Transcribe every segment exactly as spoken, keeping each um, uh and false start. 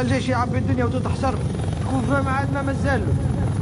الجيش يعبي الدنيا وتتحشر، تكون فاهم عاد ما مازال له.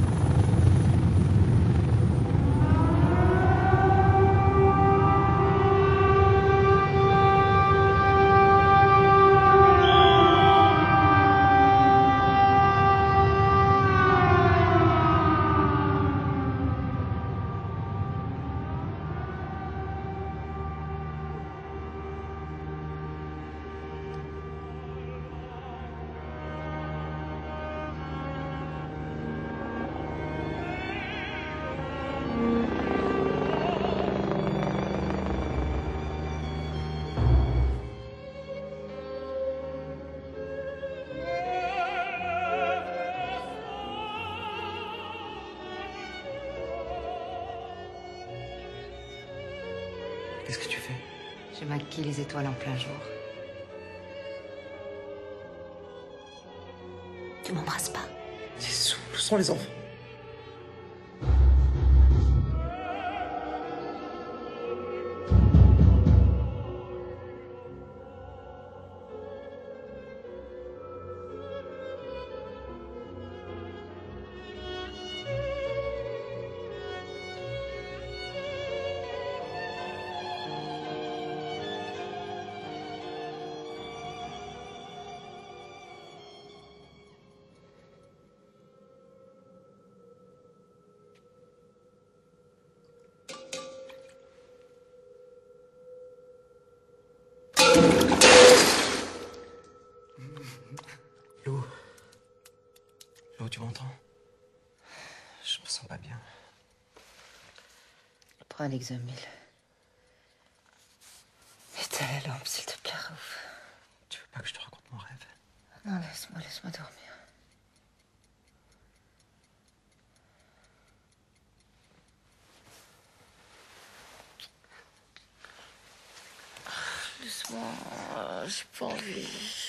Qu'est-ce que tu fais? Je maquille les étoiles en plein jour. Tu m'embrasses pas? C'est sous, où sont les enfants? Lou. Lou, tu m'entends? Je me sens pas bien. Prends l'exomil. Éteins la lampe, s'il te plaît, Raouf. Tu veux pas que je te raconte mon rêve? Non, laisse-moi, laisse-moi dormir. Laisse-moi, j'ai pas envie.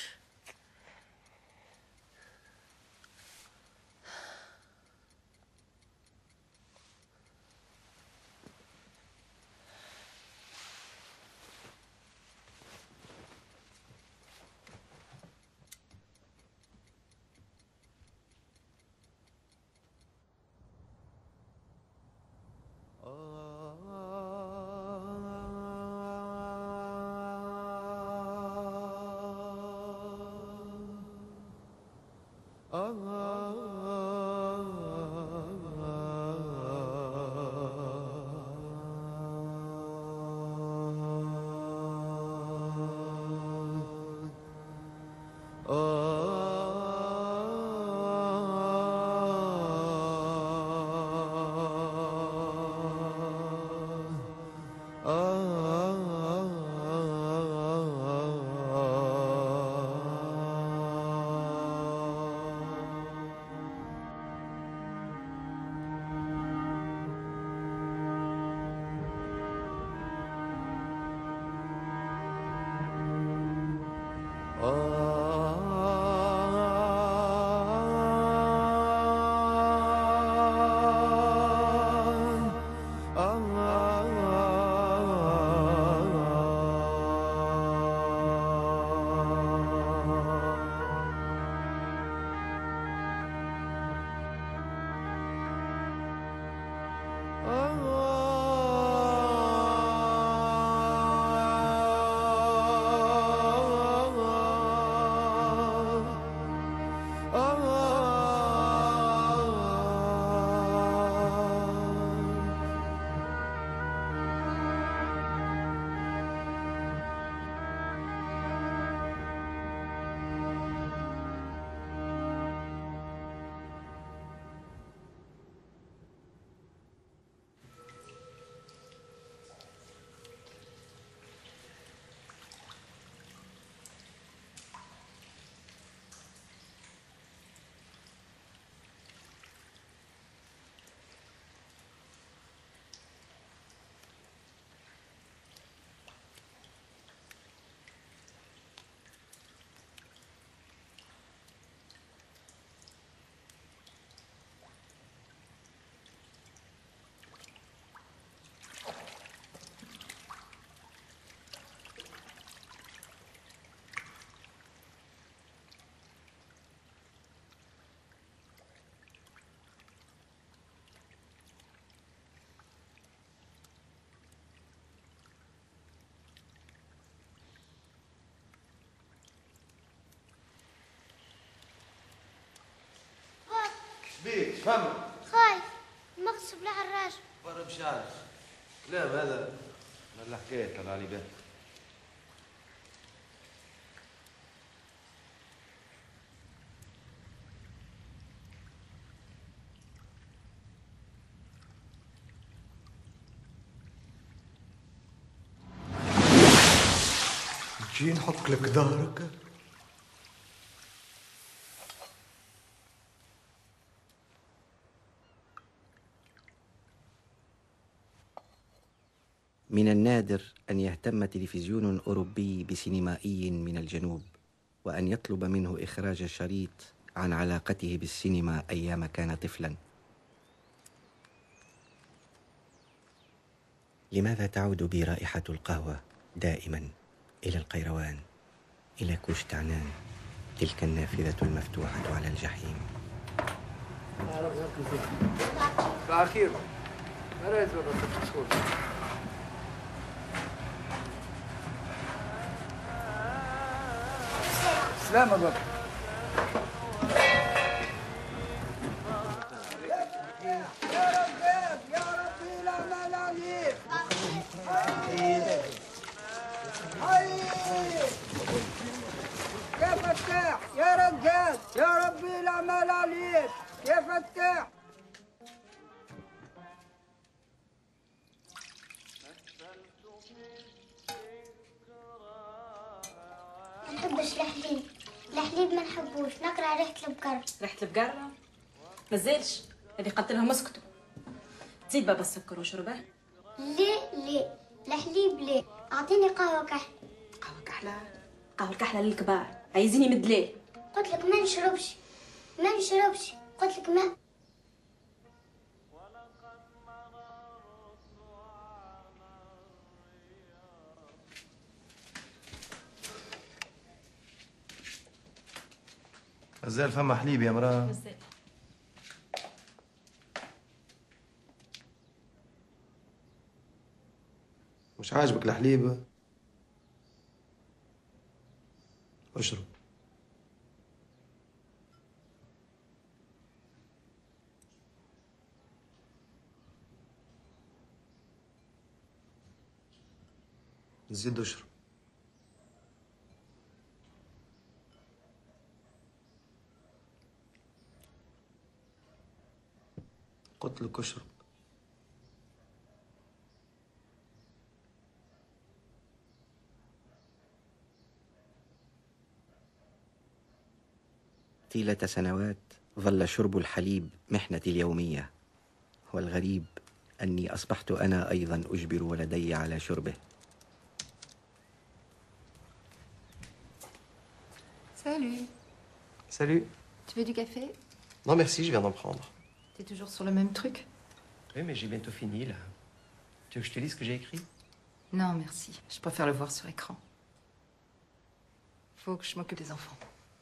فهمت؟ خايف المغصب لعراج. برا مش عارف. كلام هذا ولا حكاية طلع لي بها. تجي نحك لك ظهرك. من النادر أن يهتم تلفزيون أوروبي بسينمائي من الجنوب وأن يطلب منه إخراج شريط عن علاقته بالسينما أيام كان طفلا. لماذا تعود بي رائحة القهوة دائما إلى القيروان، إلى كوشتعنان، تلك النافذة المفتوحة على الجحيم؟ صباح الخير. مريت ولا تدخل؟ سلامة بابا. يا فتاح يا رجال، يا ربي الأعمال عليك يا فتاح. ما نحبش الحليب، الحليب ما نحبوش، نكره ريحة البقر. ريحة البقرة؟ ما زالش اللي قتلهم اسكتوا. تزيد بابا السكر وشربه؟ ليه ليه الحليب ليه؟ أعطيني قهوة كحل. قهوة كحلة؟ قهوة الكحلة للكبار، عايزين يمد ليه؟ قلت لك ما نشربش ما نشربش قلت لك ما. مازال فما حليب يا مراه؟ مازال. مش عاجبك الحليب؟ اشرب. زيد اشرب. قلت لك اشرب. طيلة سنوات ظل شرب الحليب محنتي اليومية، والغريب أني أصبحت أنا أيضا أجبر ولدي على شربه. Salut. Salut. Tu veux du café? Non merci, je viens d'en prendre. T'es toujours sur le même truc? Oui, mais j'ai bientôt fini là. Tu veux que je te lise ce que j'ai écrit? Non, merci. Je préfère le voir sur écran. Faut que je m'occupe des enfants.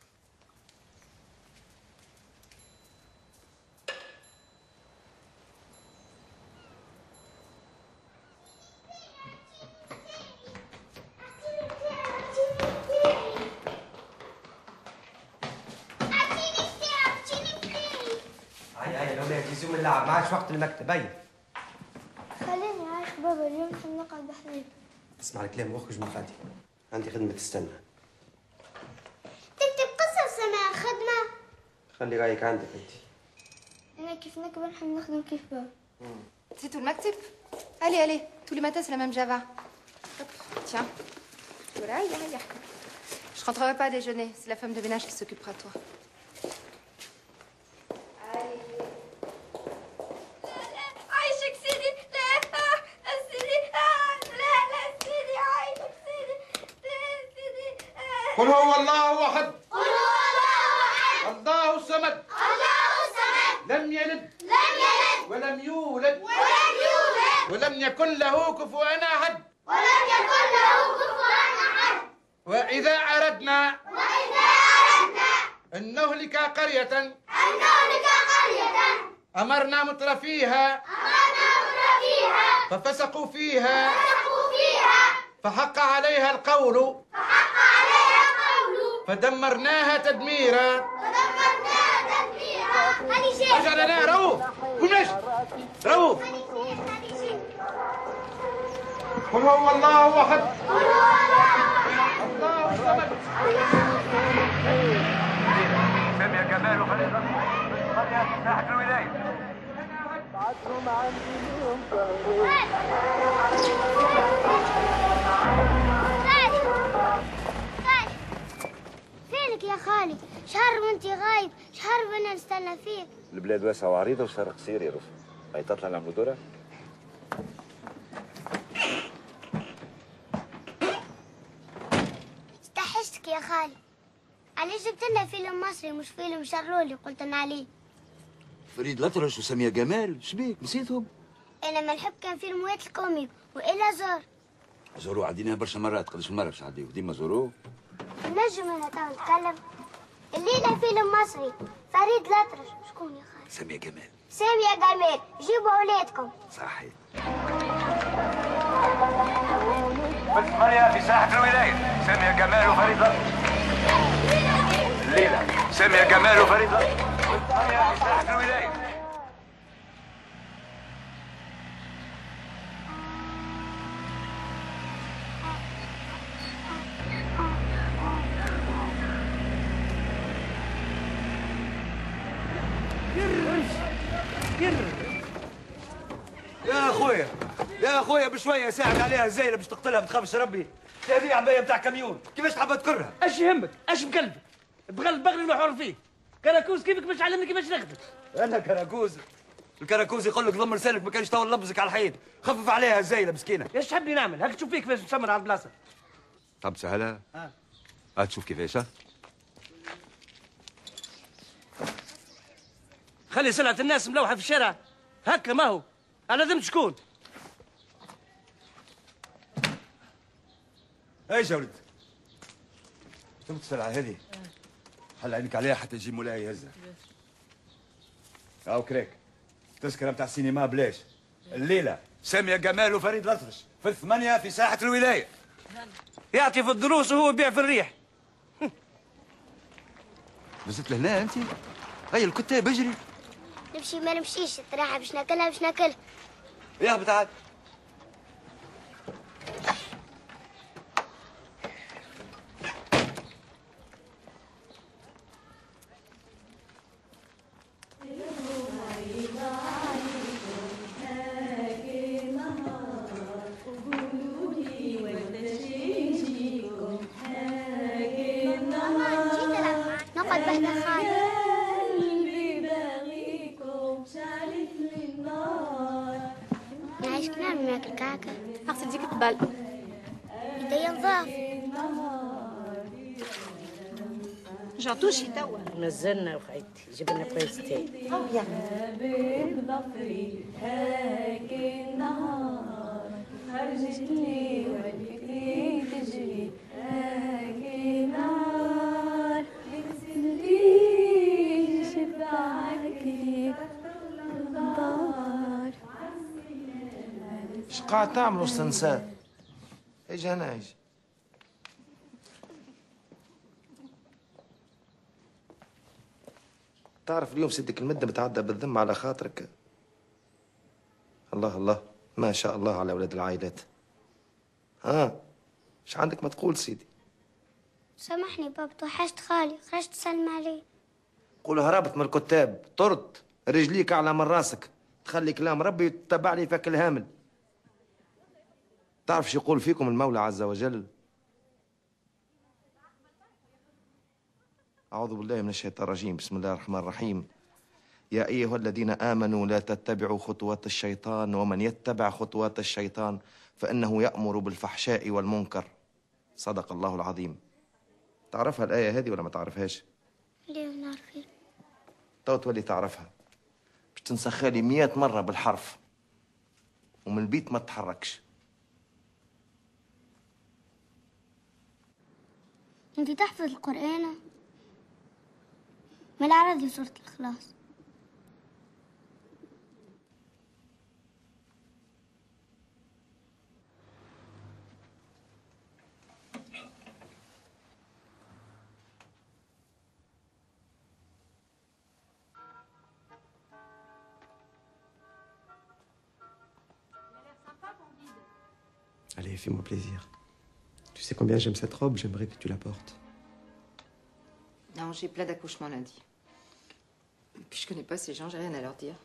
زوم اللعب، ما عادش وقت المكتب. هيا خليني عايش بابا، اليوم نحب نقعد بحليب. اسمع الكلام واخرج من فادي، عندي خدمة تستنى. تكتب قصص سماع خدمة. خلي رايك عندك انت. أنا كيف نكبر نحب نخدم كيف بابا. C'est tout le maktib? Allez, allez. Tous les matins, c'est la même Java. Hop, tiens. Voilà, ya, ya. Je rentrerai pas à déjeuner. C'est la femme de ménage qui s'occupera de toi. عايشك سيدي. لا سيدي. لا لا سيدي عايشك سيدي. لا سيدي. قل هو الله احد. قل هو الله احد. الله الصمد. الله الصمد. لم يلد. لم يلد. ولم يولد. ولم يولد. ولم يكن له كفوا احد. ولم يكن له كفوا احد. واذا اردنا. واذا اردنا. ان نهلك قرية. ان نهلك قرية. امرنا مترفيها. امرنا مترفيها. ففسقوا فيها. فسقوا فيها. فحق عليها القول. فحق عليها القول. فدمرناها تدميرا. فدمرناها تدميرا. هاني شيخ. حاجة أنا لا روح وين ماشي؟ روح قل هو الله أحد الله الصمد سامية جمال وخليل قرية ساحة الولاية فينك يا خالي؟ شهر وانت غايب، شهر بدنا نستنى فيك. البلاد واسعة وعريضة وشهر قصير يا رفا. هي تطلع نعملوا دورة؟ استحشتك يا خالي. علاش جبت لنا فيلم مصري مش فيلم شرولي قلت لنا عليه؟ فريد الأطرش وسامية جمال، شبيك نسيتهم؟ انا ما نحب كان فيلمات الكوميك والا زار. زوروه عديناها برشا مرات، قداش مرة باش نعديوه، ديما زوروه. نجم انا تو نتكلم. الليله فيلم مصري، فريد الأطرش، شكون يا خالي؟ سامية جمال. سامية جمال، جيبوا اولادكم. صحيح. بس ثمانية في ساحة الولاية، سامية جمال وفريد الأطرش. الليلة سامية جمال وفريد الأطرش. ثمانية في ساحة الولاية. يا اخويا يا اخويا بشويه ساعد عليها الزينه باش تقتلها ما تخافش ربي. هذه عبايه بتاع كاميون كيفاش تحب تكرها؟ اش يهمك؟ اش مقلبك؟ بغل بغري محور فيه. كراكوز كيفك باش علمني كيفاش نخدم. انا كراكوز؟ الكراكوز يقول لك ضم لسانك ما كانش تو نلبسك على الحيط، خفف عليها الزينه مسكينه. ايش تحبني نعمل؟ هاك تشوف فيه كيفاش نشمر على البلاصه. طب سهلها؟ اه اه تشوف كيفاش. ها خلي سلعة الناس ملوحة في الشارع هكا ما هو على ذمة شكون؟ ايش يا ولد؟ شفت السلعة هذه؟ حل عينك عليها حتى يجي مولاي يهزها. هاو كريك تذكرة بتاع السينما بلاش. الليلة سامية جمال وفريد الأطرش في الثمانية في ساحة الولاية. يعطي في الدروس وهو يبيع في الريح. نزلت لهنا أنت؟ هيا الكتاب اجري. نمشي ما نمشيش، الراحة باش ناكلها باش ناكلها. يا بتعال. نقعد بهنا خالي. نعيش كنا ناكل كعكة. أقصد ديك تبال. يديا نضاف. جاتوشي توا. مازلنا وخيتي جبنا بلايستين. أو يا بظفري هاكي النهار خرجت لي والفكري تجري هاكي نار لي شبعك لي الدار. اش قاعد تعملوا استنساء؟ اجي هنا اجي. تعرف اليوم سيدك المدة بتعدى بالذم على خاطرك. الله الله ما شاء الله على أولاد العائلات. ها ايش عندك ما تقول سيدي؟ سامحني بابا توحشت خالي، خرجت تسلم عليه. قول هربت من الكتاب، طرد رجليك أعلى من راسك، تخلي كلام ربي وتتبع لي فك الهامل. تعرف شو يقول فيكم المولى عز وجل؟ أعوذ بالله من الشيطان الرجيم، بسم الله الرحمن الرحيم. يا أيها الذين آمنوا لا تتبعوا خطوات الشيطان ومن يتبع خطوات الشيطان فإنه يأمر بالفحشاء والمنكر. صدق الله العظيم. تعرفها الآية هذه ولا ما تعرفهاش؟ ليه ما نعرفين؟ تو تولي تعرفها. باش تنسخها لي مئة مرة بالحرف ومن البيت ما تتحركش. انت تحفظ القرآن؟ ما العرض لي سورة الإخلاص. Allez, fais-moi plaisir. Tu sais combien j'aime cette robe, j'aimerais que tu la portes. Non, j'ai plein d'accouchements lundi. Puis je connais pas ces gens, j'ai rien à leur dire.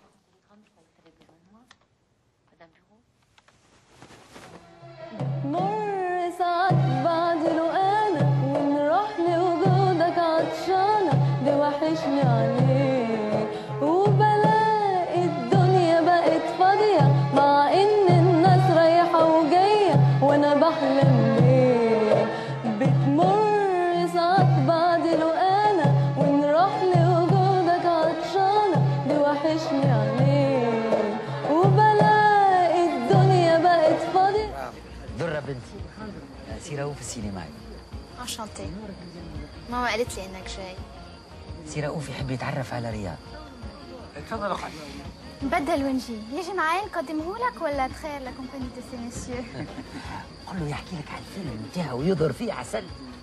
مر ساعات بعد الوقانة ونروح لوجودك عطشانة بوحشني عليك وبلاقي الدنيا بقت فاضية مع إن الناس رايحة وجاية وأنا بحلم بيك بتمر ساعات بعد الوقانة ونروح لوجودك عطشانة بوحشني عليك وبلاقي الدنيا بقت فاضية. درة بنتي سيرة في السينما. انشانتي. ماما قالت لي انك جاي. سيرة أوف يحب يتعرف على رياض. تفضل اخوي. نبدل ونجي، يجي معايا نقدمه لك ولا تخير لا كومباني دو سي مسيو؟ قل له يحكي لك على الفيلم نتاعه ويظهر فيه عسل.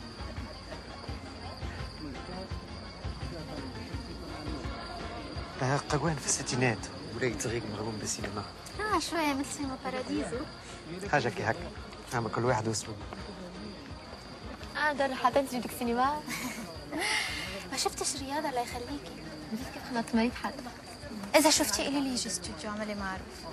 قوان في الستينات ولاية صغير مرغوم بالسينما. اه شويه مثل سينما باراديزو. حاجة كي هكا، أما كل واحد واسمه. اه دار حتى تجيبك سينما. ما شفتش رياضة الله يخليكي. بديت كيف خلطت مريض حد. إذا شفتي قولي لي يجي استوديو اعملي معروف.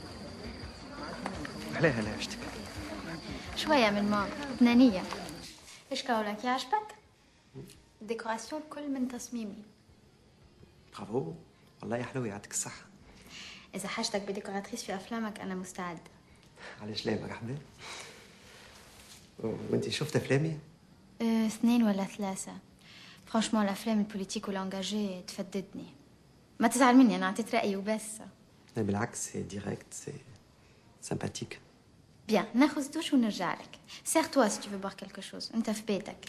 علاه هلا عشتك. شوية من ماما، لبنانية. ايش قولك يعجبك؟ الديكوراسيون الكل من تصميمي. برافو، والله يا حلوة يعطيك الصحة. إذا حاجتك بديكوراتريس في أفلامك أنا مستعدة. علاش لا مرحبا. وانت شفت أفلامي؟ اه اثنين ولا ثلاثة. فرانشمون الأفلام البوليتيك والانجاجي تفددني. ما تزعل مني أنا عطيت رأيي وبس. لا بالعكس سي ديريكت سي سامباتيك. بيان ناخذ دوش ونرجع لك. سير توا سي تو في بوار كلكو شوز، أنت في بيتك.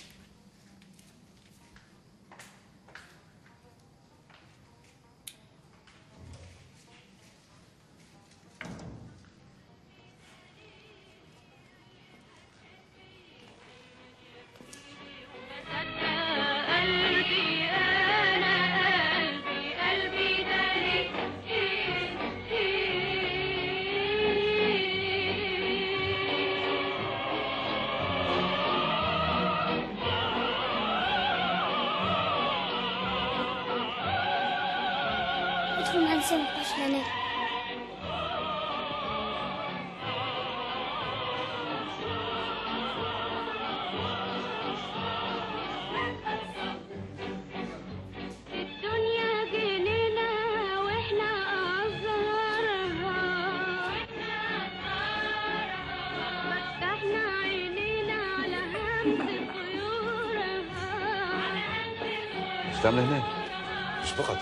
ايش تعمل هنا؟ مش فقط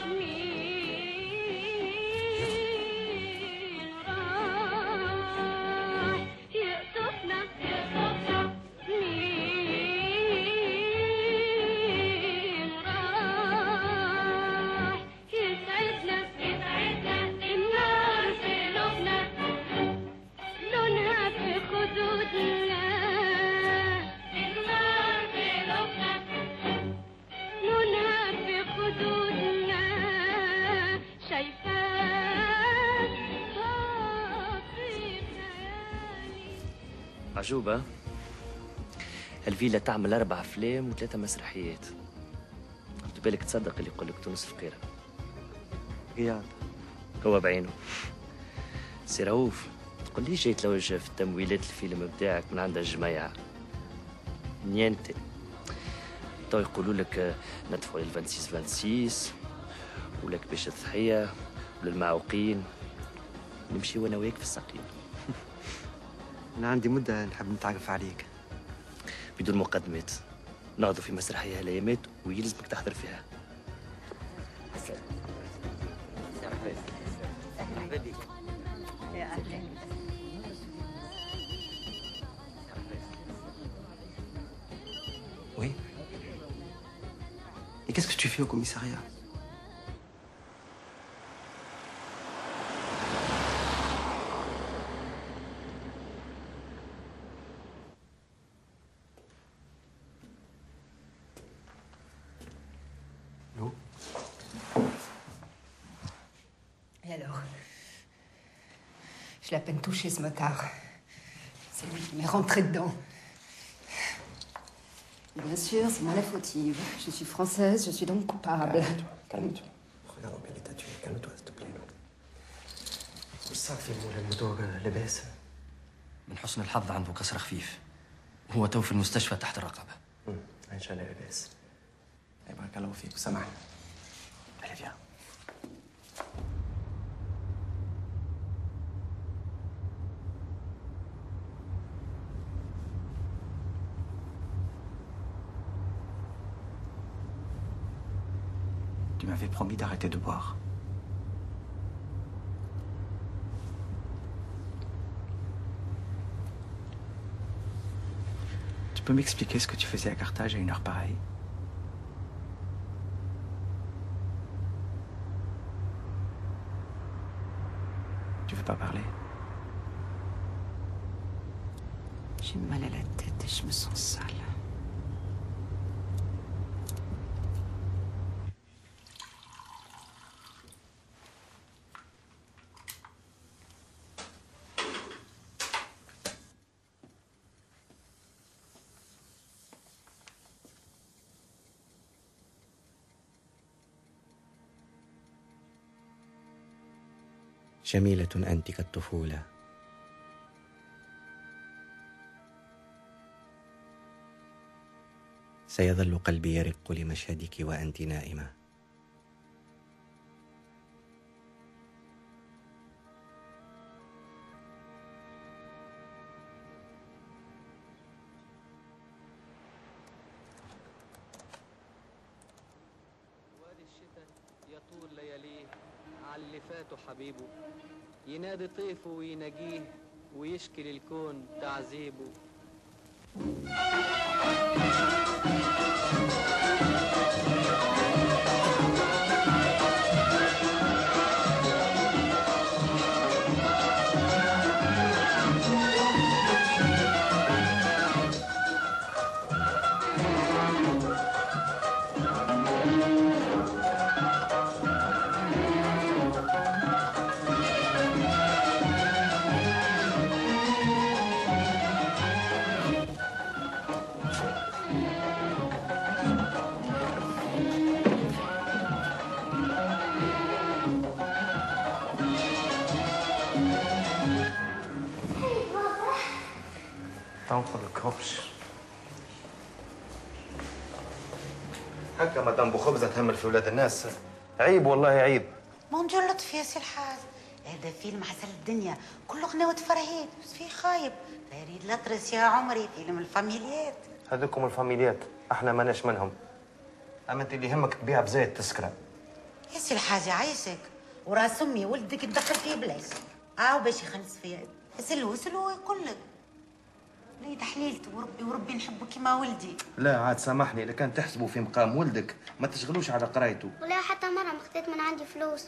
عجوبة. الفيلا تعمل أربع أفلام وثلاثة مسرحيات. قلت بالك تصدق اللي يقول لك تونس فقيرة. رياض هو بعينه. سي رؤوف تقول لي جاي تلوج في تمويلات الفيلم بتاعك من عند الجماعة. نينتي. تو يقولوا لك ندفعوا لل ستة وعشرين ستة ولك باش الضحية وللمعوقين. نمشي وانا وياك في السقيم. أنا عندي مدة نحب نتعرف عليك. بدون مقدمات. ناخذوا في مسرحية هالأيامات ويلزمك تحضر فيها. مرحبا بك. يا أهلا. Oui. Et qu'est-ce que tu fais au commissariat? Et alors? Je l'ai à peine touché ce motard. C'est lui qui m'est rentré dedans. Et bien sûr, c'est moi la fautive. Je suis française, je suis donc coupable. Calme-toi, calme-toi. Regarde en quel état tu es. Calme-toi, s'il te plaît. صافي مولاي المدوق لاباس. من حسن الحظ عنده كسر خفيف. هو تو في المستشفى تحت الرقبة. ان شاء الله لاباس. بارك الله فيك وسامحني. Allez, viens. Tu m'avais promis d'arrêter de boire. Tu peux m'expliquer ce que tu faisais à Carthage à une heure pareille? Tu veux pas parler? J'ai mal à la tête et je me sens sale. جميلة أنت كالطفولة. سيظل قلبي يرق لمشهدك وأنت نائمة. وادي الشتاء يطول لياليه على اللي فاتوا حبيبه، ينادي طيفه ويناجيه ويشكي للكون تعذيبه. تنقل الكبش هكا مدام بو خبزة تهمل في ولاد الناس. عيب والله عيب. منجو لطفي يا سي الحاج، هذا فيلم عسل الدنيا كله غناوة فرهيد، بس فيه خايب. فريد الأطرش يا عمري، فيلم الفاميليات. هذوكم الفاميليات احنا ماناش منهم. اما انت اللي يهمك تبيع بزايد تسكره. يا سي الحاج عايشك، وراس امي ولدك تدخل فيه بلاش. اه باش يخلص فيها. اسلو اسلو يقول لك. لي تحليلته وربي وربي نحبه كيما ولدي. لا عاد سامحني، اذا كان تحسبوا في مقام ولدك ما تشغلوش على قرايته. ولا حتى مرة ما خديت من عندي فلوس.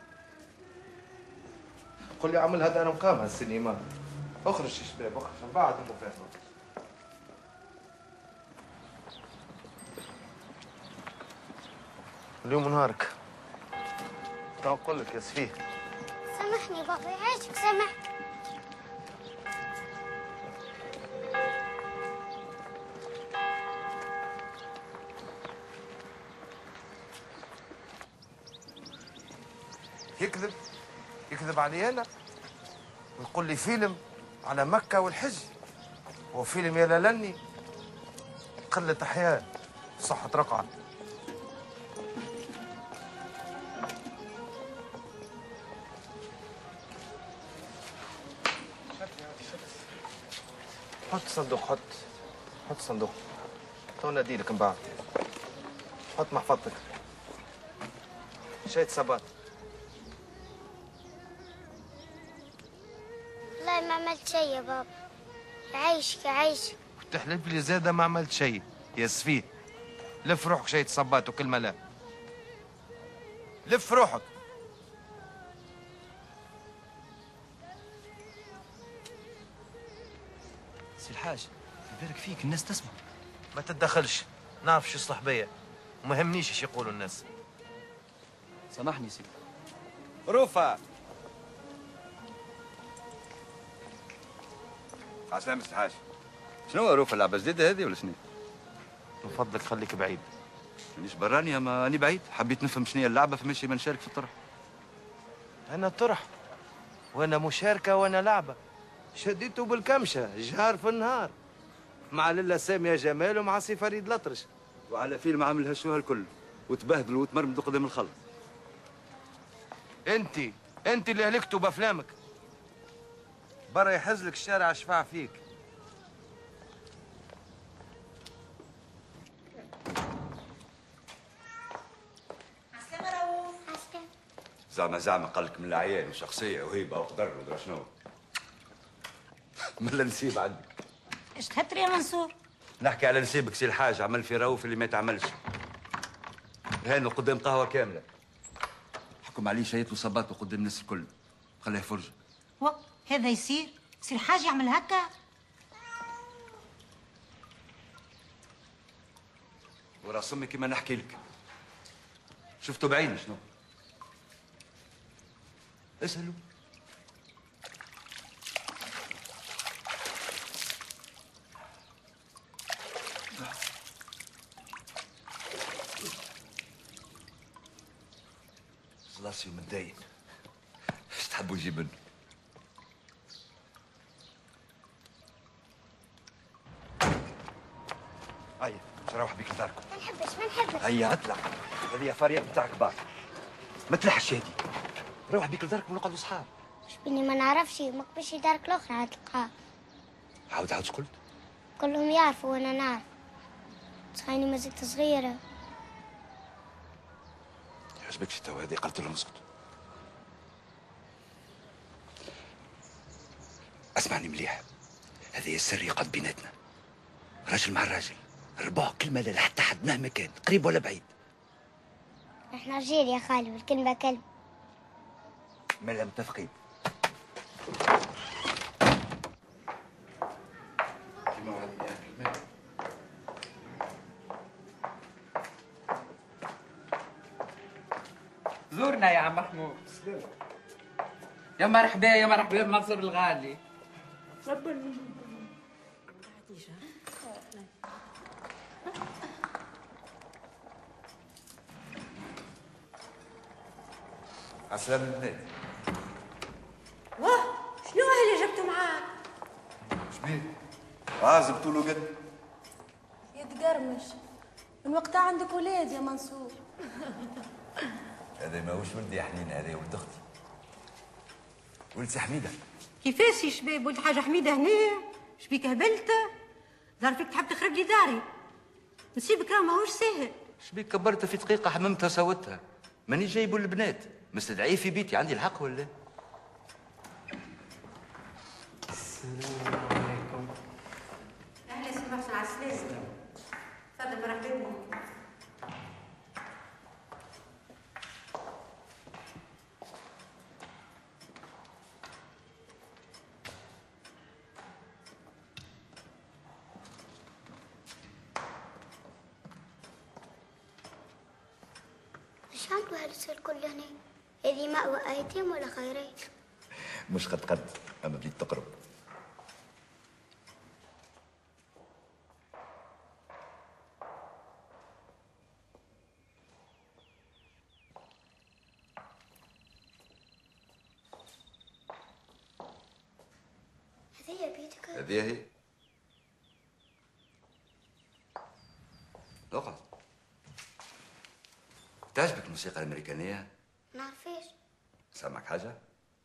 قل لي عمل هذا انا مقام هالسينما. اخرج يا شباب اخرج من بعد المفاهمة. اليوم نهارك. تو نقول لك يا سفيه. سامحني بابا يعيشك سامحني. يكذب يكذب علي انا ويقول لي فيلم على مكة والحج. هو فيلم يا لالني قلة أحياء صحة رقعة. حط صندوق حط حط صندوق تو ناديلك من بعد. حط محفظتك شايت صبات. والله ما عملت شيء يا بابا. يعيشك يعيشك. وتحلف لي زاده ما عملت شيء يا سفيه. لف روحك شايت صبات وكلمه لا. لف روحك. سي الحاج يبارك فيك الناس تسمع. ما تتدخلش، نعرف شو يصلح بيا وما يهمنيش ايش يقولوا الناس. سامحني سيدي. روفا عسلامة استحاج. شنو روف اللعبة جديدة هذه ولا شنو؟ من فضلك خليك بعيد. مانيش براني اما راني بعيد، حبيت نفهم شنو هي اللعبة فماشي ما نشارك في الطرح. أنا طرح وأنا مشاركة وأنا لعبة. شديته بالكمشة جهار في النهار مع للا سامية جمال ومع سي فريد الأطرش. وعلى فيلم عامل هالشو هالكل وتبهدلوا وتمرمدوا قدام الخلق. أنت أنت اللي هلكتوا بأفلامك. برا يحز لك الشارع شفاع فيك. زعما زعما قال لك من العيان وشخصيه وهيبه وقدر ودرا شنو. ملا نسيب عندك. ايش تهتري يا منصور؟ نحكي على نسيبك سي الحاج عمل في رؤوف اللي ما يتعملش. هانوا قدام قهوه كامله. حكم عليه شيط وصباته قدام الناس الكل. خليه فرجه. و هذا يصير؟ سي الحاج يعمل هكا؟ وراس امي كيما نحكي لك. شفتوا بعيني شنو؟ اسألوا. خلاص يوم متدين. ايش تحبوا نجيب منه؟ هيا نروح بيك لداركم. ما نحبش ما نحبش. هيا اطلع. هذه فريق بتاعك كبار. ما تلحش هادي. روح بيك لداركم ونقعدوا صحاب. بيني ما نعرفش ما قبلش دارك الاخرى عاد تلقاه. عاود عاود قلت؟ كلهم يعرفوا وانا نعرف. صحيني ما زلت صغيره. يعجبكش تو هذه قلت لهم اسكتوا. اسمعني مليح. هذه السر يقعد بيناتنا. راجل مع الراجل. ربع كلمه لا حتى حد مهما كان قريب ولا بعيد. احنا رجال يا خالي والكلمه كلمه. مالا متفقين. زورنا يا عم محمود. يا مرحبا يا مرحبا بمنصور الغالي. عسلامة البنات. واه شنو اللي جبته معاك؟ شبيه؟ اه زبطوا له قد. يتقرمش من وقتها عندك ولاد يا منصور. هذا ماهوش ولدي يا حنين، هذا ولد اختي. ولد سي حميده. كيفاش يا شباب ولد حاجه حميده هنا؟ شبيك هبلت؟ ظهر فيك تحب تخرب لي داري. نسيبك راه ماهوش ساهل. شبيك كبرتها في دقيقه حممتها سوتها. ماني جايبو البنات، مستدعيه في بيتي، عندي الحق ولا؟ السلام عليكم. اهلا سي محسن على السلامه. تفضل مرحبا بك. ايش عملوا هالسر كل هنا؟ هذه مأوى ايتام ولا خيرات؟ مش قد قد اما بديت تقرب. هذه بيتك؟ هذه هي. اقعد. تعجبك الموسيقى الامريكانيه؟ نعرفيش. سامعك حاجه؟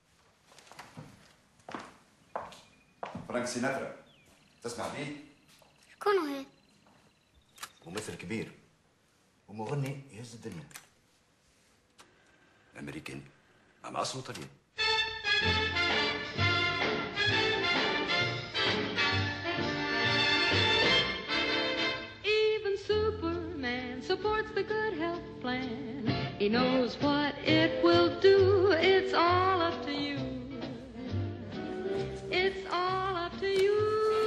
فرانك سيناترا تسمع بيه؟ شكون هو؟ ممثل كبير ومغني يهز الدنيا. امريكاني اما اصله طلياني. Even Superman supports the good health plan. He knows what it will do. It's all up to you. It's all up to you.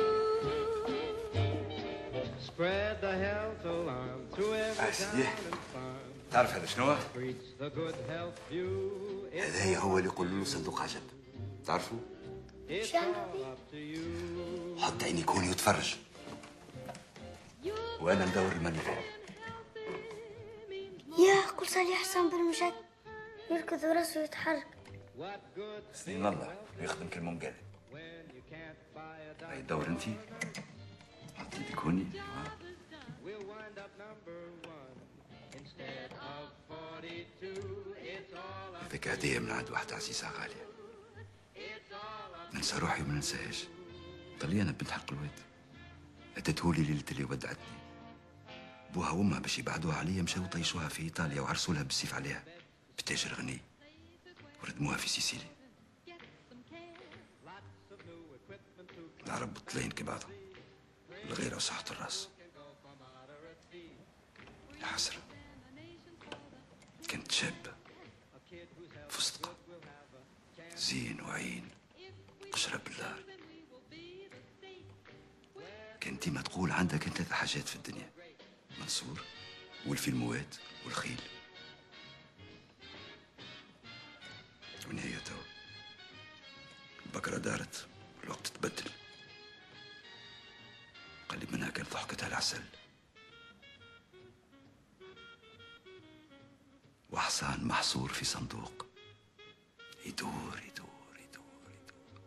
Spread the health alarm to every town and farm. تعرف هذا شنو؟ Preach the good health view. هذا هو اللي يقولوا له صندوق عجب. تعرفوا؟ شو عملوا حط عينيك هوني وتفرج، وانا ندور المانيفيل. يا كل صار يحسن بالمجد، يركض وراسه يتحرك. سنين الله يخدم كلمة مقالب. هاي دور انتي، حط ايدك هوني. هذيك هدية من عند واحدة عزيزة غالية. ننسى روحي وما ننساهاش. طليانة بنت حق الواد، اتتهولي ليلة اللي ودعتني. بوها وامها باش يبعدوها عليا مشاو طيشوها في ايطاليا وعرسولها بالسيف عليها بتاجر غني وردموها في سيسيلي. العرب بطلين كبعضهم، الغيرة وصحة الراس. يا حسرة، كنت شابة فستقة زين وعين قشرة بالله. كانت ديما تقول عندها كان ثلاثة حاجات في الدنيا: منصور والفيلموات والخيل. ونهاية توا البكرة دارت والوقت تبدل. قلب منها كانت ضحكتها العسل، وحصان محصور في صندوق يدور يدور يدور يدور.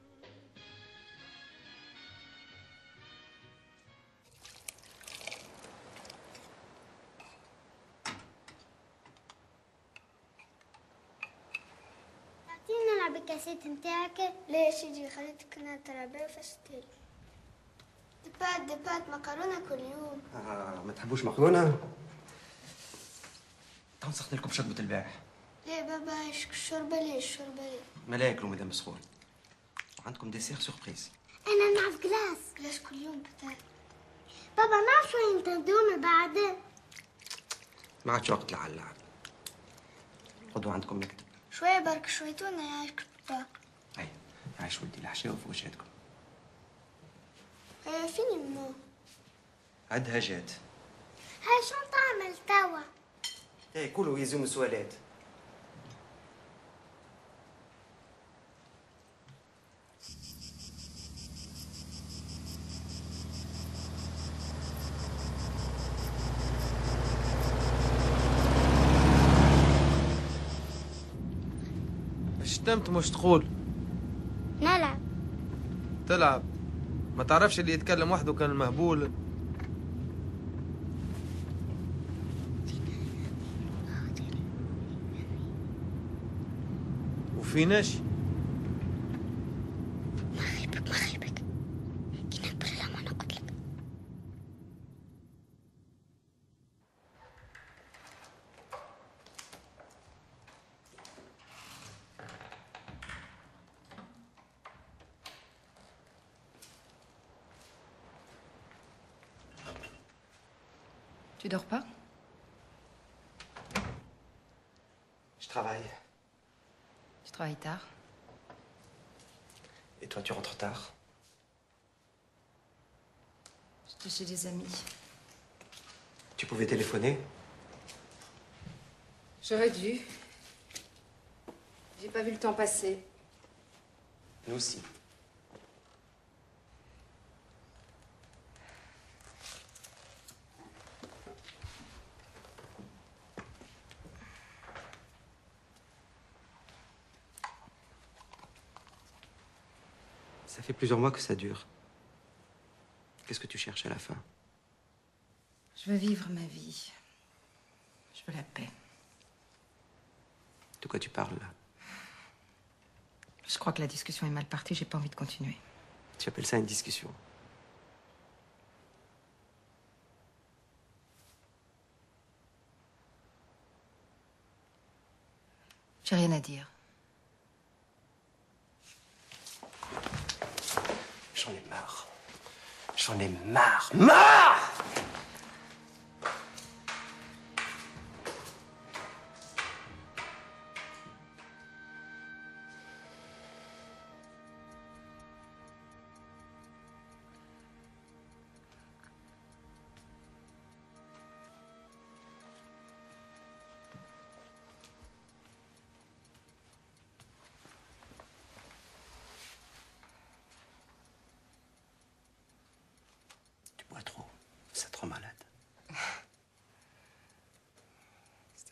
تعطيني نلعب الكاسيت نتاعك. ليش يجي خليتك انا ترى فشتي دبات دبات مكرونه كل يوم. آه ما تحبوش مكرونه؟ تنسخت لكم شربة البارح. ليه بابا ايش الشوربه؟ ليه الشوربه ليه؟ ملاك مدام سخون. وعندكم ديسير سوربريز. انا نعرف جلاس جلاس كل يوم بتاعي. بابا نعرف شوي انت ندوم بعدين. ما عادش وقت لعلعب. خذوا عندكم مكتب. شويه برك شويتونا يا كتاب. اي عايش ولدي الحشاوة في وجهاتكم. هي فيني مو عندها جات. هاي شو تعمل توا؟ ايه كلوا يزوم سوالات. ايش نمت مش تقول؟ نلعب. تلعب؟ ما تعرفش اللي يتكلم وحده كان المهبول. وفيناش مغيبك مغيبك كي نبر لما انا قلت لك. Tu dors pas? Je travaille. Tu travailles tard. Et toi, tu rentres tard? J'étais chez des amis. Tu pouvais téléphoner? J'aurais dû. J'ai pas vu le temps passer. Nous aussi. Ça fait plusieurs mois que ça dure. Qu'est-ce que tu cherches à la fin? Je veux vivre ma vie. Je veux la paix. De quoi tu parles là? Je crois que la discussion est mal partie, j'ai pas envie de continuer. Tu appelles ça une discussion? J'ai rien à dire. J'en ai marre. J'en ai marre. Marre!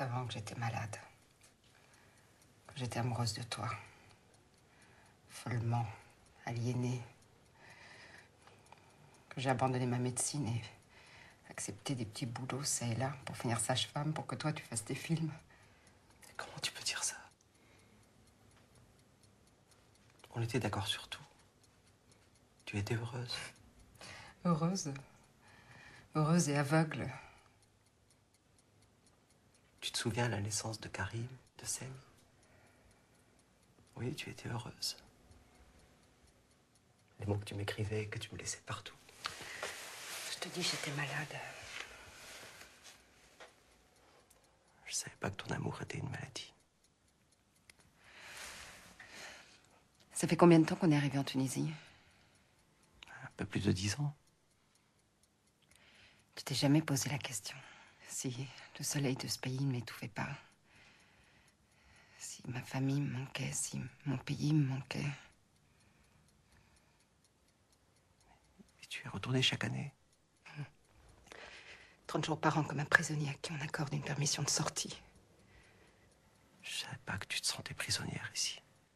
savant que j'étais malade, que j'étais amoureuse de toi, follement aliénée, que j'ai abandonné ma médecine et accepté des petits boulots ça et là pour finir sage-femme, pour que toi tu fasses tes films. Comment tu peux dire ça? On était d'accord sur tout. Tu étais heureuse. Heureuse. Heureuse et aveugle. Tu te souviens de la naissance de Karim, de Samy? Oui, tu étais heureuse. Les mots que tu m'écrivais, que tu me laissais partout. Je te dis, j'étais malade. Je savais pas que ton amour était une maladie. Ça fait combien de temps qu'on est arrivé en Tunisie? Un peu plus de dix ans. Tu t'es jamais posé la question si le soleil de ce pays ne m'étouffait pas, si ma famille me manquait, si mon pays me manquait. Et tu es retournée chaque année? trente jours par an comme un prisonnier à qui on accorde une permission de sortie. Je savais pas que tu te sentais prisonnière ici.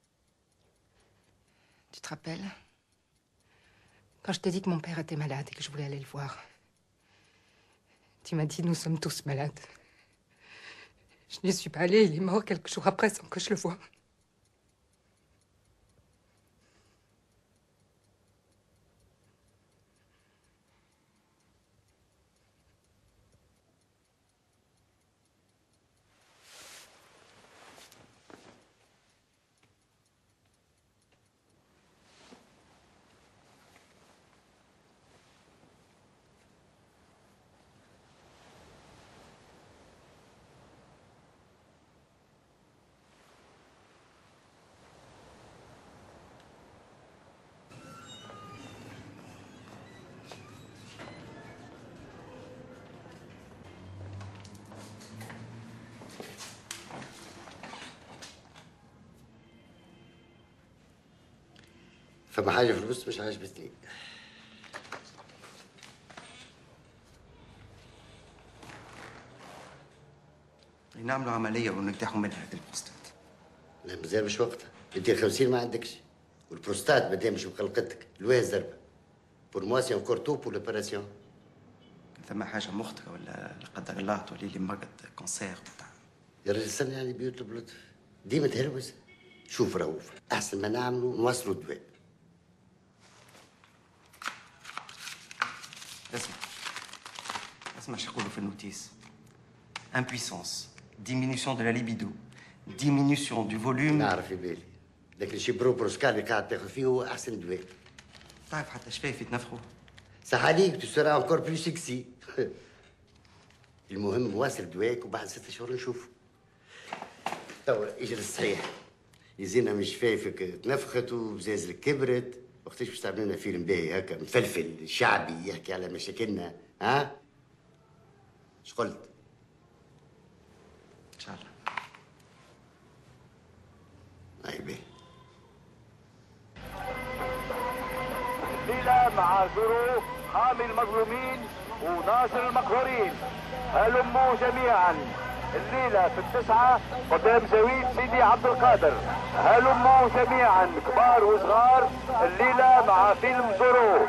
Tu te rappelles? Quand je t'ai dit que mon père était malade et que je voulais aller le voir, tu m'as dit, nous sommes tous malades. Je n'y suis pas allée, il est mort quelques jours après sans que je le voie. فما حاجة في الوسط مش عاجبتني. نعملوا عملية ونقدحوا منها هذه البروستات. لا مازال مش وقتها، انت الخمسين ما عندكش، والبروستات مادام مش مخلقتك، الواه زربة. بور موا سي انكور تو بور لوبيراسيون. ثم حاجة مخطئة ولا لا قدر الله تولي لي مرض كونسير وبتاع. يا رجل استنى يعني بيوت بلطف، ديما تهلوس. شوف رؤوف، أحسن ما نعملوا نوصلوا الدواء. اسمع اسمع شو يقولوا في النوتيس. impuissance, diminution de la libido, diminution du volume. نعرف في بالي، لكن شي برو بروسكال اللي قاعد تاخذ فيه هو أحسن دواء. تعرف حتى شفايفي تنفخوا. صح عليك، tu seras encore plus sexy. المهم واصل دواك وبعد ست شهور نشوف. توا اجلس صحيح. يزينا من شفايفك تنفخت وبزازلك كبرت، وقتاش باش تعمل لنا فيلم باهي هكا مفلفل شعبي يحكي على مشاكلنا، ها؟ اش قلت؟ ان شاء الله. اي باهي. الليلة مع زورو حامي المظلومين وناصر المقهورين. هلموا جميعا الليلة في التسعة قدام زاوية سيدي عبد القادر. هلموا جميعا كبار وصغار الليلة مع فيلم زورو.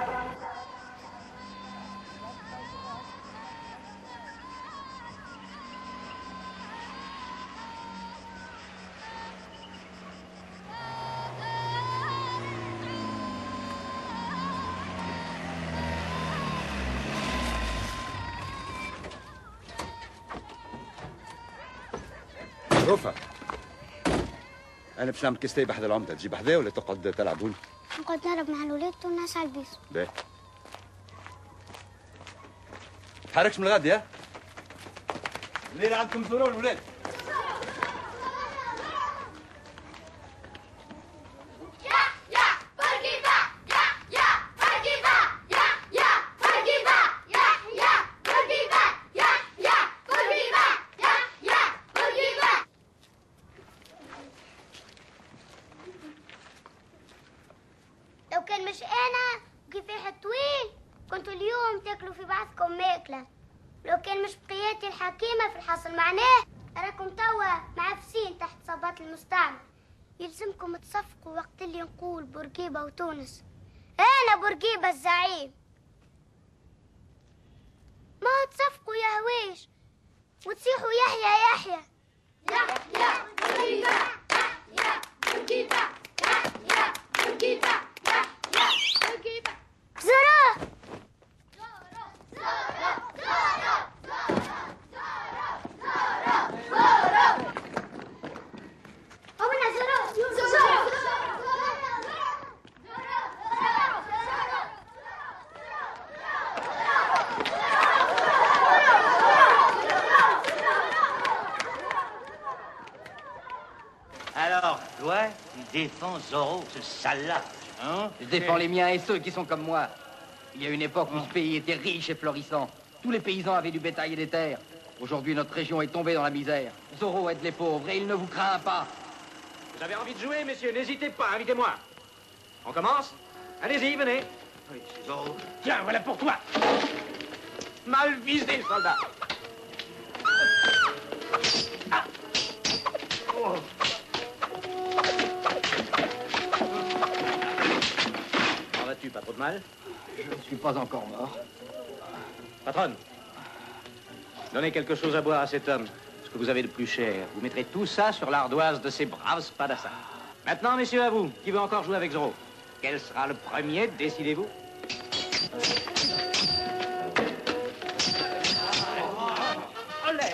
رفع، أنا باش نعمل كيستي بحذا العمدة، تجي بحذا ولا تقعد تلعبون؟ نقعد نلعب مع الولاد والناس على البيس. باهي. تحركش من الغد يا؟ الليلة عندكم زورو الولاد. لو كان مش انا وكفاح الطويل كنتوا اليوم تاكلوا في بعضكم ماكله. لو كان مش بقياتي الحكيمه في الحصل معناه راكم توا معفسين تحت صباط المستعمر. يلزمكم تصفقوا وقت اللي نقول بورقيبة وتونس. أنا بورقيبة الزعيم. ما تصفقوا يا هويش وتصيحوا يحيى يحيى يحيى بورقيبة يحيى بورقيبة يحيى بورقيبة يحيى بورقيبة. زهرة Alors, toi, tu défends Zorro, ce sale-là, hein? Je défends les miens et ceux qui sont comme moi. Il y a une époque où ce pays était riche et florissant. Tous les paysans avaient du bétail et des terres. Aujourd'hui, notre région est tombée dans la misère. Zorro aide les pauvres et il ne vous craint pas. Vous avez envie de jouer, messieurs? N'hésitez pas, invitez-moi. On commence? Allez-y, venez. Oui, c'est Zorro. Tiens, voilà pour toi. Mal visé, soldat. Ah. Oh. Comment vas-tu? Pas trop de mal? Je ne suis pas encore mort. Patronne, donnez quelque chose à boire à cet homme, ce que vous avez de plus cher. Vous mettrez tout ça sur l'ardoise de ces braves spadassins. Maintenant, messieurs, à vous. Qui veut encore jouer avec Zorro? Quel sera le premier? Décidez-vous. Olé!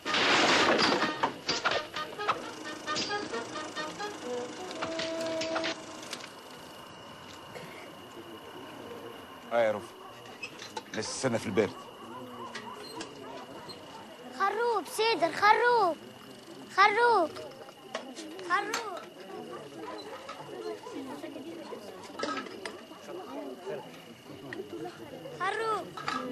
اه يا رفا، لسه السنة في البرد. خروب سيدر خروب خروب خروب. خروب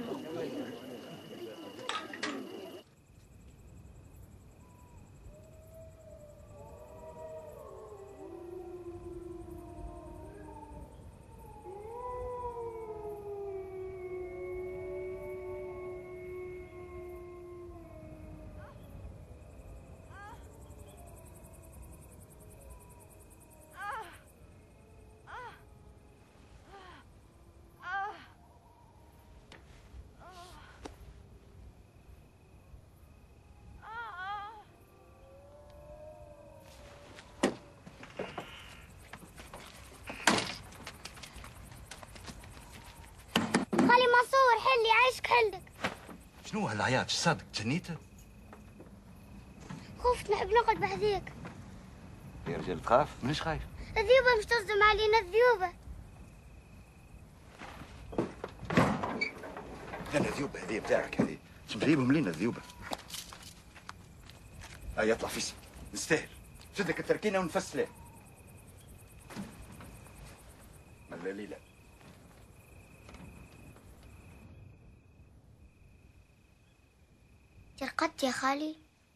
خالي منصور حلي عايشك حلك. شنو هالعياط؟ صادق تجنيت؟ خفت نحب نقعد بحذيك. يا رجال تخاف؟ مانيش خايف. الذيوبة مش تصدم علينا الذيوبة. انا الذيوبة هذه بتاعك هذه، شو جايبهم لينا الذيوبة؟ هيا اطلع فيسي، نستاهل. شدك التركينة ونفس ليه. ملا ليلى. رقدت يا خالي؟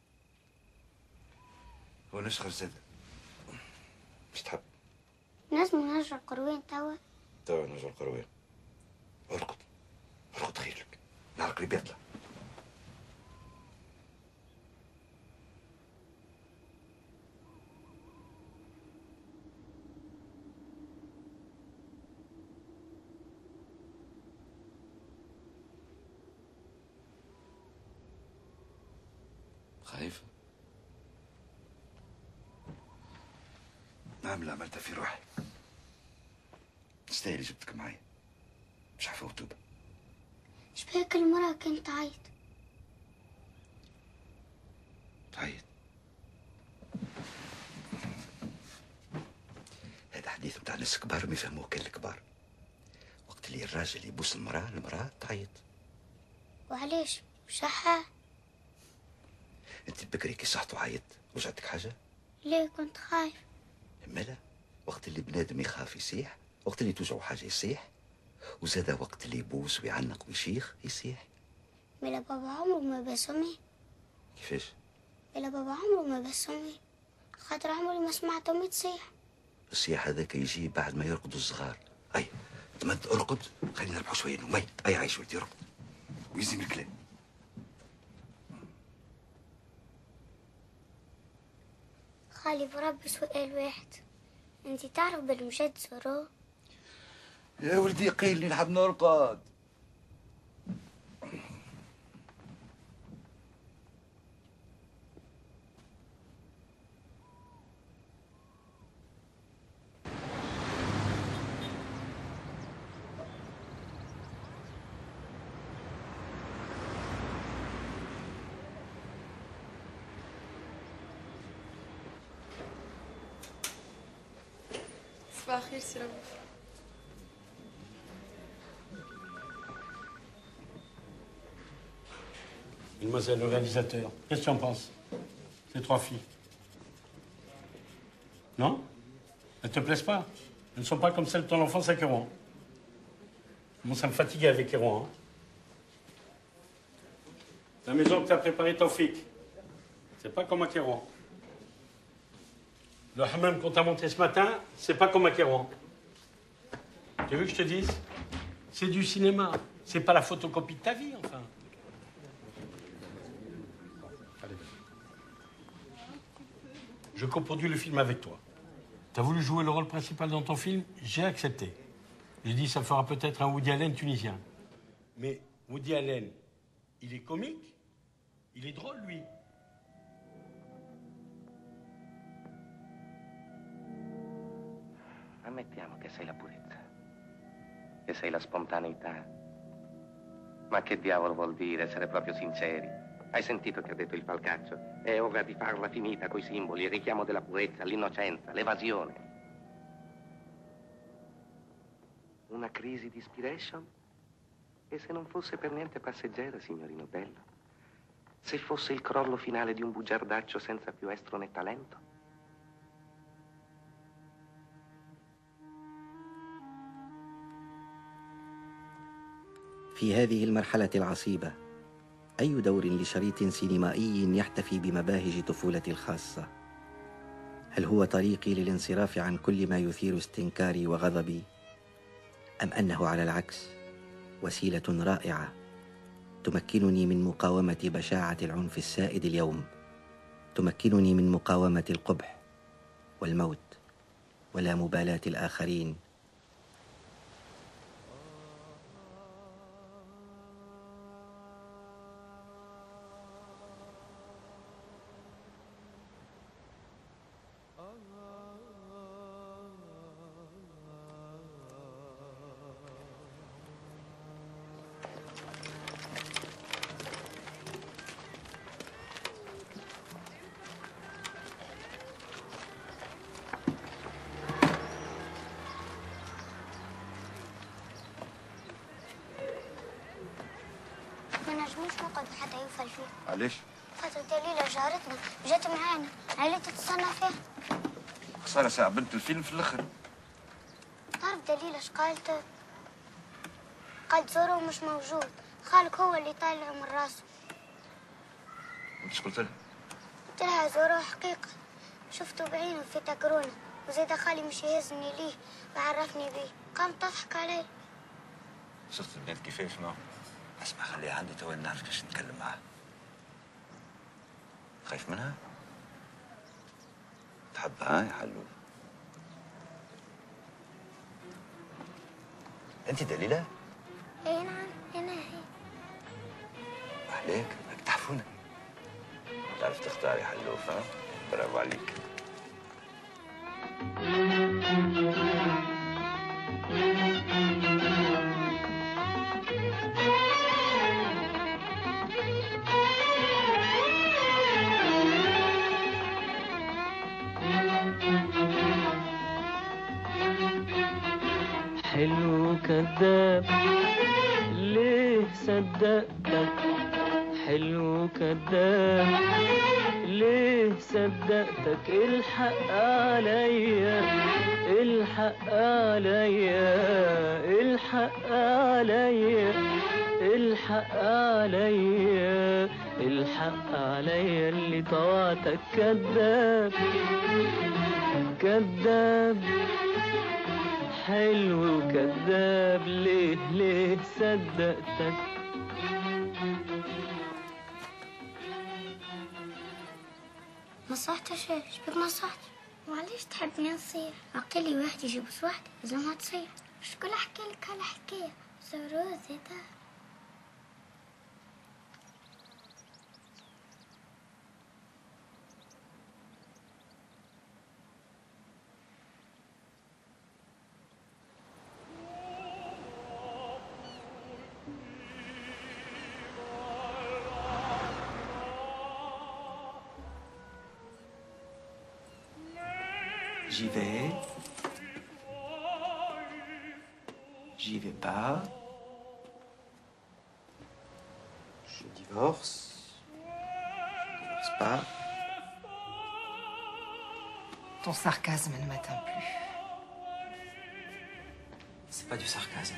هو نشخر زاد. مش تحب؟ لازم نرجع قروين توا. توا نرجع القروين. ارقد. ارقد خير لك. نهار قريب يطلع. خايف؟ نعم اللي عملتها في روحي. تستاهلي جبتك معايا. مش عارفة وتوبة. شبيك المرة كنت تعيط؟ تعيط؟ هذا حديث متاع ناس كبار ما يفهموه كان الكبار. وقت اللي الراجل يبوس المرأة، المرأة تعيط. وعليش؟ صحة؟ انت بكري كي صحت وعيط وجعتك حاجة؟ ليه كنت خايف؟ ملا وقت اللي بنادم يخاف يصيح، وقت اللي توجعه حاجة يصيح، وزاد وقت اللي يبوس ويعنق ويشيخ يصيح. ملا بابا عمره ما بس امي. كيفاش؟ ملا بابا عمره ما بس امي، خاطر عمري ما سمعت امي تصيح. الصياح هذاك يجي بعد ما يرقدوا الصغار. اي تمد ارقد، خلينا نربحوا شويه نوم. اي عايش ولدي ارقد ويزيم الكلام. خالي بربي سؤال واحد، انت تعرف بالمجد زورو؟ يا ولدي قيل لي نحب نرقد. صباح الخير سي رؤوف. Mademoiselle le réalisateur, qu'est-ce que tu en penses? Ces trois filles. Non? Elles te plaisent pas? Elles ne sont pas comme celles de ton enfance à Kérouan. Bon, ça me fatiguait avec Kérouan. Hein? La maison que tu as préparée, Taufik, c'est pas comme à Kérouan. Le hammam qu'on t'a monté ce matin, c'est pas comme à Kérouan. Tu veux que je te dise? C'est du cinéma. C'est pas la photocopie de ta vie, enfin. Allez. Je coproduis le film avec toi. T'as voulu jouer le rôle principal dans ton film? J'ai accepté. J'ai dit, ça fera peut-être un Woody Allen tunisien. Mais Woody Allen, il est comique, il est drôle, lui. Ammettiamo che sei la purezza, che sei la spontaneità. Ma che diavolo vuol dire essere proprio sinceri? Hai sentito che ha detto il Palcaccio? È ora di farla finita coi simboli, il richiamo della purezza, l'innocenza, l'evasione. Una crisi di inspiration? E se non fosse per niente passeggera, signorino bello? Se fosse il crollo finale di un bugiardaccio senza più estro né talento? في هذه المرحلة العصيبة أي دور لشريط سينمائي يحتفي بمباهج طفولتي الخاصة؟ هل هو طريقي للانصراف عن كل ما يثير استنكاري وغضبي؟ أم أنه على العكس وسيلة رائعة تمكنني من مقاومة بشاعة العنف السائد اليوم، تمكنني من مقاومة القبح والموت ولا مبالاة الآخرين؟ ما نجموش نقعد حتى يوفى الفيل. علاش؟ خاطر دليلة جارتنا جات معانا، علي تتصنع فيها. خسارة ساعة بنت الفيلم في الآخر. تعرف دليلة اش قالت؟ قالت زورو مش موجود، خالك هو اللي طالع من راسه. وانت قلت لها؟ قلت لها زورو حقيقة، شفته بعينه في تكرونة، وزيد خالي مش يهزني ليه وعرفني بيه، قامت تضحك علي. شفت البنت كيفاش ما؟ اسمع خليها عندي تو نعرف كيفاش نتكلم معاها. خايف منها؟ تحبها يا حلو؟ انت دليلة؟ اي نعم انا هي. عليك راك تحفونة. تعرف تختار يا حلوف ها؟ برافو عليك. حلو كذاب ليه صدقتك، حلو كذاب ليه صدقتك، الحق عليا الحق عليا الحق عليا الحق عليا الحق عليا اللي طوعتك كذاب كذاب حلو كذاب ليه ليه صدقتك. ما صحتش شبيك ما صحتش؟ وعلاش تحبني نصيح؟ عقلي واحد يجيب صواحد لازمها تصيح. شكون حكى لك هالحكايه؟ سروز زيتا. J'y vais. J'y vais pas. Je divorce. Je divorce pas. Ton sarcasme ne m'atteint plus. C'est pas du sarcasme.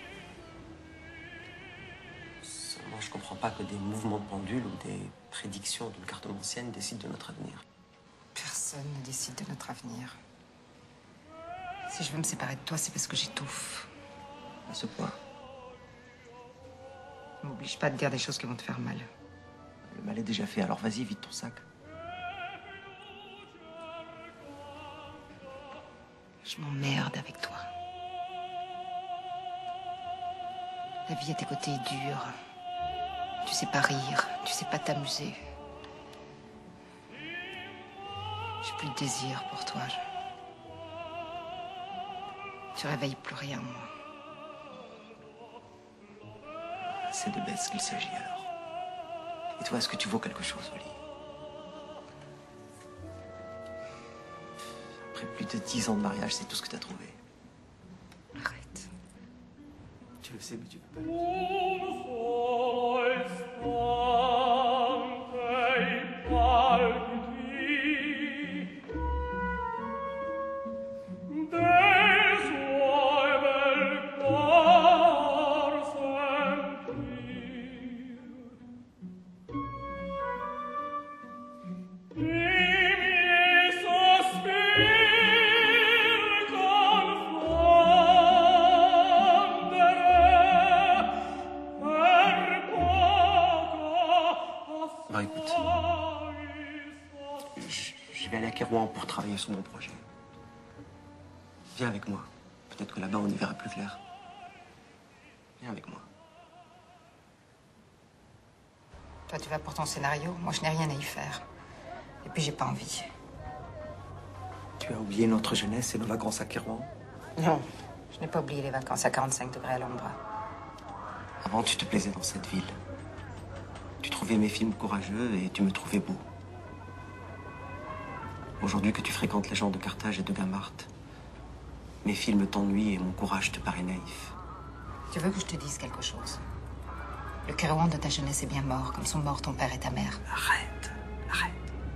Seulement, je comprends pas que des mouvements de pendule ou des prédictions d'une cartomancienne décident de notre avenir. Personne ne décide de notre avenir. Si je veux me séparer de toi, c'est parce que j'étouffe. À ce point. Ne m'oblige pas de dire des choses qui vont te faire mal. Le mal est déjà fait, alors vas-y, vide ton sac. Je m'emmerde avec toi. La vie à tes côtés est dure. Tu sais pas rire, tu sais pas t'amuser. J'ai plus de désir pour toi. Je... Tu réveilles plus rien, moi. C'est de Bess qu'il s'agit alors. Et toi, est-ce que tu vaux quelque chose, Oli? Après plus de dix ans de mariage, c'est tout ce que t'as trouvé. Arrête. Tu le sais, mais tu veux pas le dire. Bah écoute, je, je vais aller à Kérouan pour travailler sur mon projet. Viens avec moi. Peut-être que là-bas on y verra plus clair. Viens avec moi. Toi, tu vas pour ton scénario. Moi, je n'ai rien à y faire. Et puis, j'ai pas envie. Tu as oublié notre jeunesse et nos vacances à Kérouan? Non, je n'ai pas oublié les vacances à quarante-cinq degrés à l'ombre. Avant, tu te plaisais dans cette ville. Tu trouvais mes films courageux et tu me trouvais beau. Aujourd'hui que tu fréquentes les gens de Carthage et de Gamart, mes films t'ennuient et mon courage te paraît naïf. Tu veux que je te dise quelque chose? Le Kérouan de ta jeunesse est bien mort, comme sont morts ton père et ta mère. Arrête, arrête.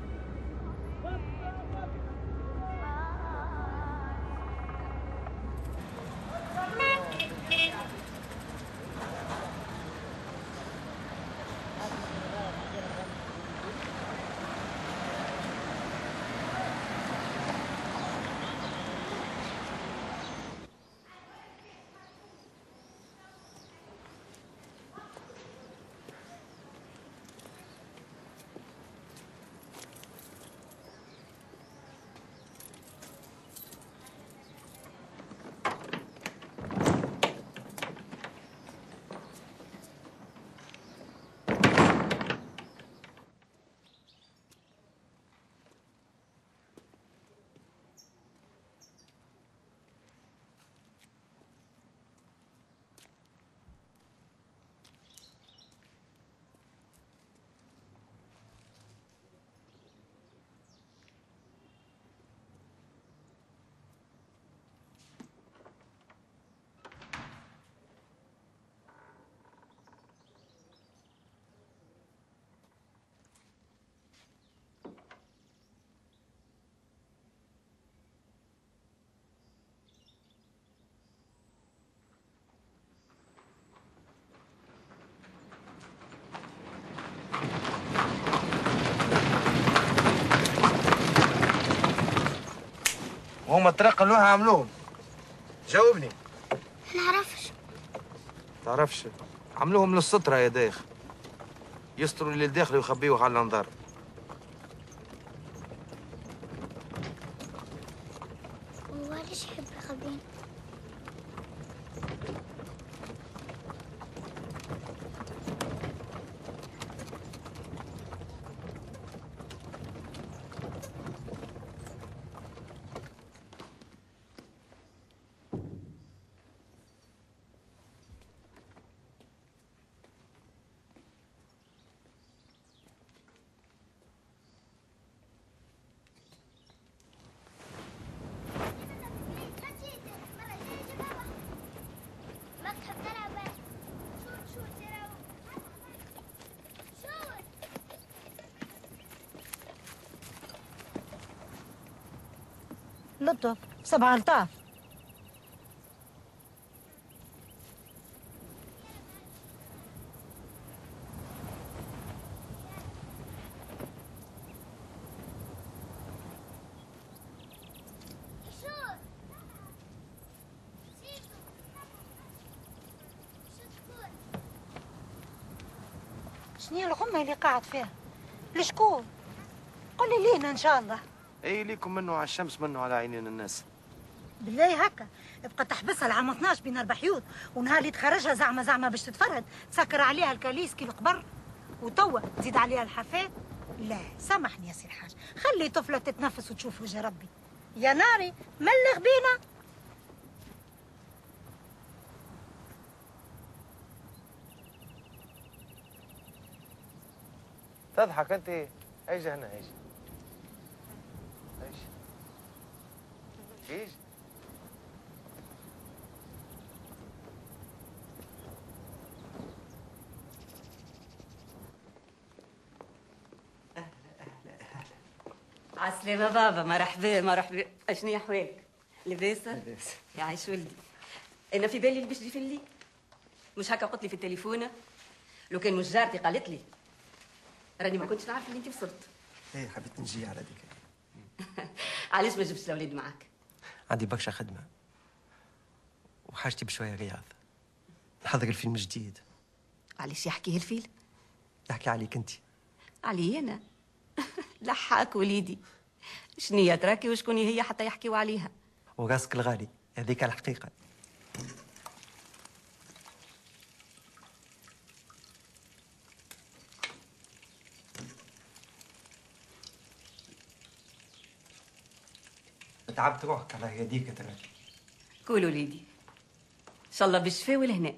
وهم الطريقة اللي عملوهم. جاوبني. ما نعرفش. تعرفش؟ عملوهم للسترة يا داخل. يستروا اللي لداخل ويخبيوه على الانظار. علاش يحب الغابين؟ لطف سبع الطاف. شنو هي الغمة اللي قاعد فيها؟ لشكون؟ قل لي لينا ان شاء الله. اي ليكم منه على الشمس منه على عينين الناس. بالله هكا ابقى تحبسها العام اثناش بين اربع حيوط، ونهار اللي تخرجها زعما زعما باش تتفرد تسكر عليها الكاليس كي القبر، وتوا تزيد عليها الحفاه. لا سامحني يا سي الحاج، خلي طفله تتنفس وتشوف وجه ربي. يا ناري ملغ بينا. تضحك انت؟ ايش هنا ايش؟ ايش؟ ايش؟ عسلامة بابا. مرحبا مرحبا. اشني احوالك؟ لاباس؟ لاباس. يعيش ولدي. انا في بالي اللي باش تجي في الليل، مش هكا قلت لي في التليفون؟ لو كان مش جارتي قالت لي راني ما كنتش نعرف اللي انت وصلت. ايه حبيت نجي على ديك. علاش ما جبتش الاولاد معاك؟ عندي برشا خدمه وحاجتي بشويه رياض. نحضر الفيلم جديد. علاش يحكيه الفيلم؟ يحكي عليك انت. علي انا؟ لحاك وليدي. شنية تراكي وشكون هي حتى يحكيوا عليها؟ وراسك الغالي، هذيك الحقيقه. تعبت روحك على يديك ترى. قولوا ليدي ان شاء الله بالشفاء والهناء.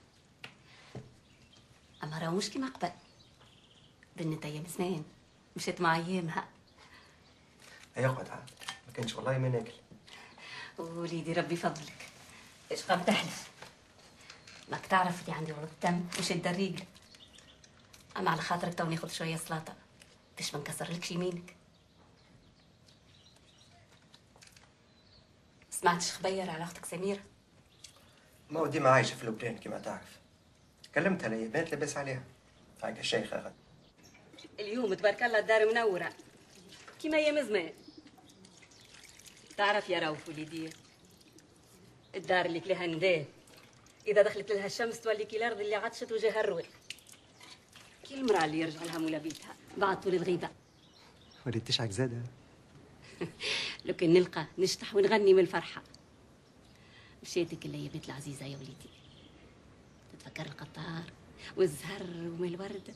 اما راهو مش كيما قبل. بنت ايام زمان مشيت مع ايامها. يقعد عاد ما كانش والله ما ناكل. وليدي ربي فضلك. ايش قام تحلف؟ ماك تعرف اللي عندي ولد دم وشد الريقل. اما على خاطرك تو ناخذ شويه سلطه باش ما نكسرلكش يمينك. سمعتش خبير على اختك سميره؟ ما هو ديما عايشه في لبنان كما تعرف. كلمتها لي بنت لاباس عليها. هاكا الشيخه غد. اليوم تبارك الله الدار منوره كيما ايام زمان. تعرف يا روف وليدي، الدار اللي كلها نداه اذا دخلت لها الشمس تولي كي الارض اللي عطشت وجهها الروح. كي المراه اللي يرجع لها مولا بيتها بعد طول الغيبه. وليت تشعك زاده. لو كان نلقى نشطح ونغني من الفرحه. مشيتك الايامات العزيزه يا وليدي، تتفكر القطار والزهر وماء الورد.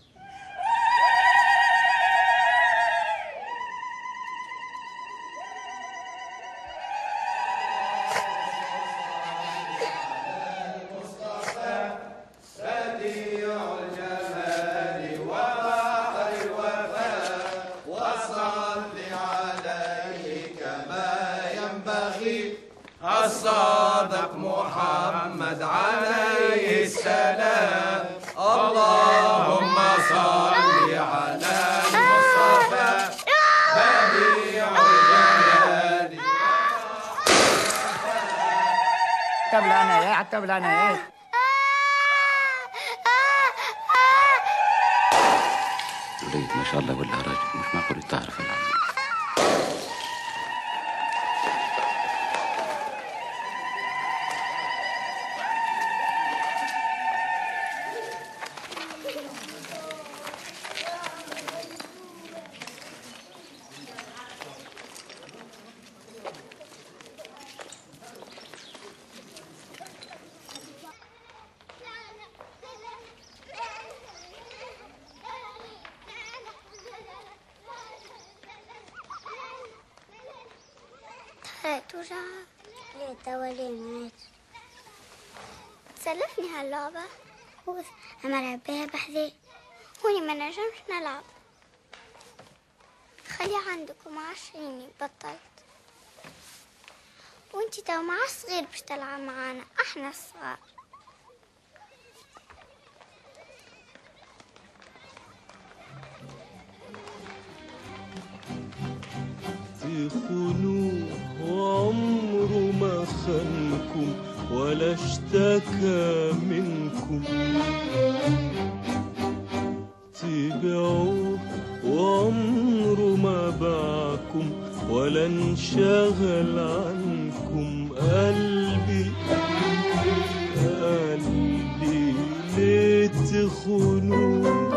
الصادق محمد عليه السلام. اللهم صل على المصطفى بديع الجلال. تبل انا يا تبل انا يا وليد ما شاء الله ولا راجل مش معقول تعرف العظيم. لا توجع. لا توا ليه مات. تسلفني هاللعبة. أما ألعب بيها بحذاء. هوني ما نجمش نلعب. خليها عندكم عشريني بطلت. وانتي توا مع الصغير باش تلعب معانا احنا الصغار. تخونوه وعمره ما خانكم ولا اشتكى منكم، تبيعوه وعمره ما باعكم ولا انشغل عنكم. قلبي قلبي ليه تخونوه؟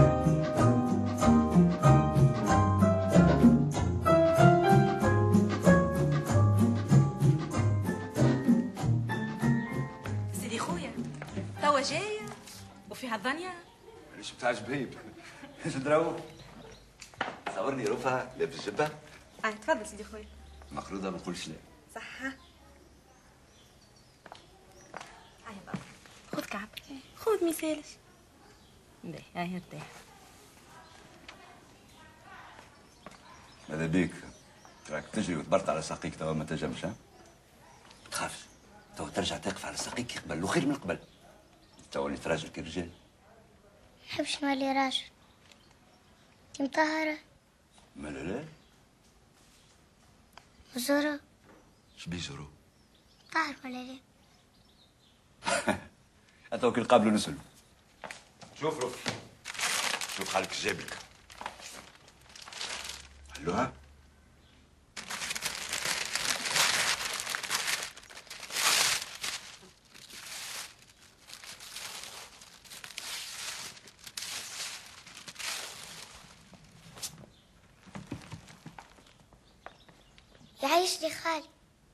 سيدي خويا توا جاية وفيها الدنيا. ليش بتاع جبيب؟ ايش دراو؟ صورني رفعة لابس جبة؟ اه تفضل سيدي خويا. مقروضة ما نقولش لا. صحة. هيا بابا خذ كعب خذ مثالش. باهي هاي ارتاح. ماذا بيك؟ راك تجري وتبرط على ساقيك توا ما تنجمش ها؟ ما تخافش توا ترجع تقف على ساقيك قبل وخير من قبل. توا اللي تراجل كالرجال. نحبش نولي راجل. انتي مطهرة. ما لا لا. وزورو. شبيه زورو؟ طاهر ولا لا؟ أتوا كي نقابلوا نسألوا. شوف روح شوف خالك جاب لك. حلوها؟ يعيش لي خالي.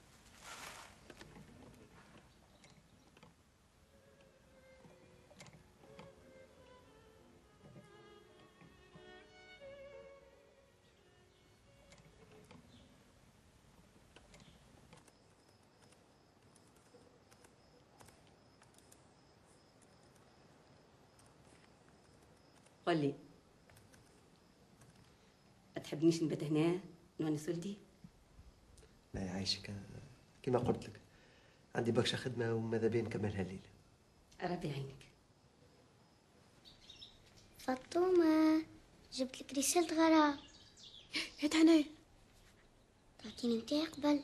قل لي ما تحبنيش نبات هنا نونس ولدي؟ لا يعيشك كما قلت لك عندي برشا خدمة وماذا بين نكملها الليلة. ربي يعينك. فاطمة جبت لك رسالة غرام. هات هنايا. تعطيني نتاعي قبل.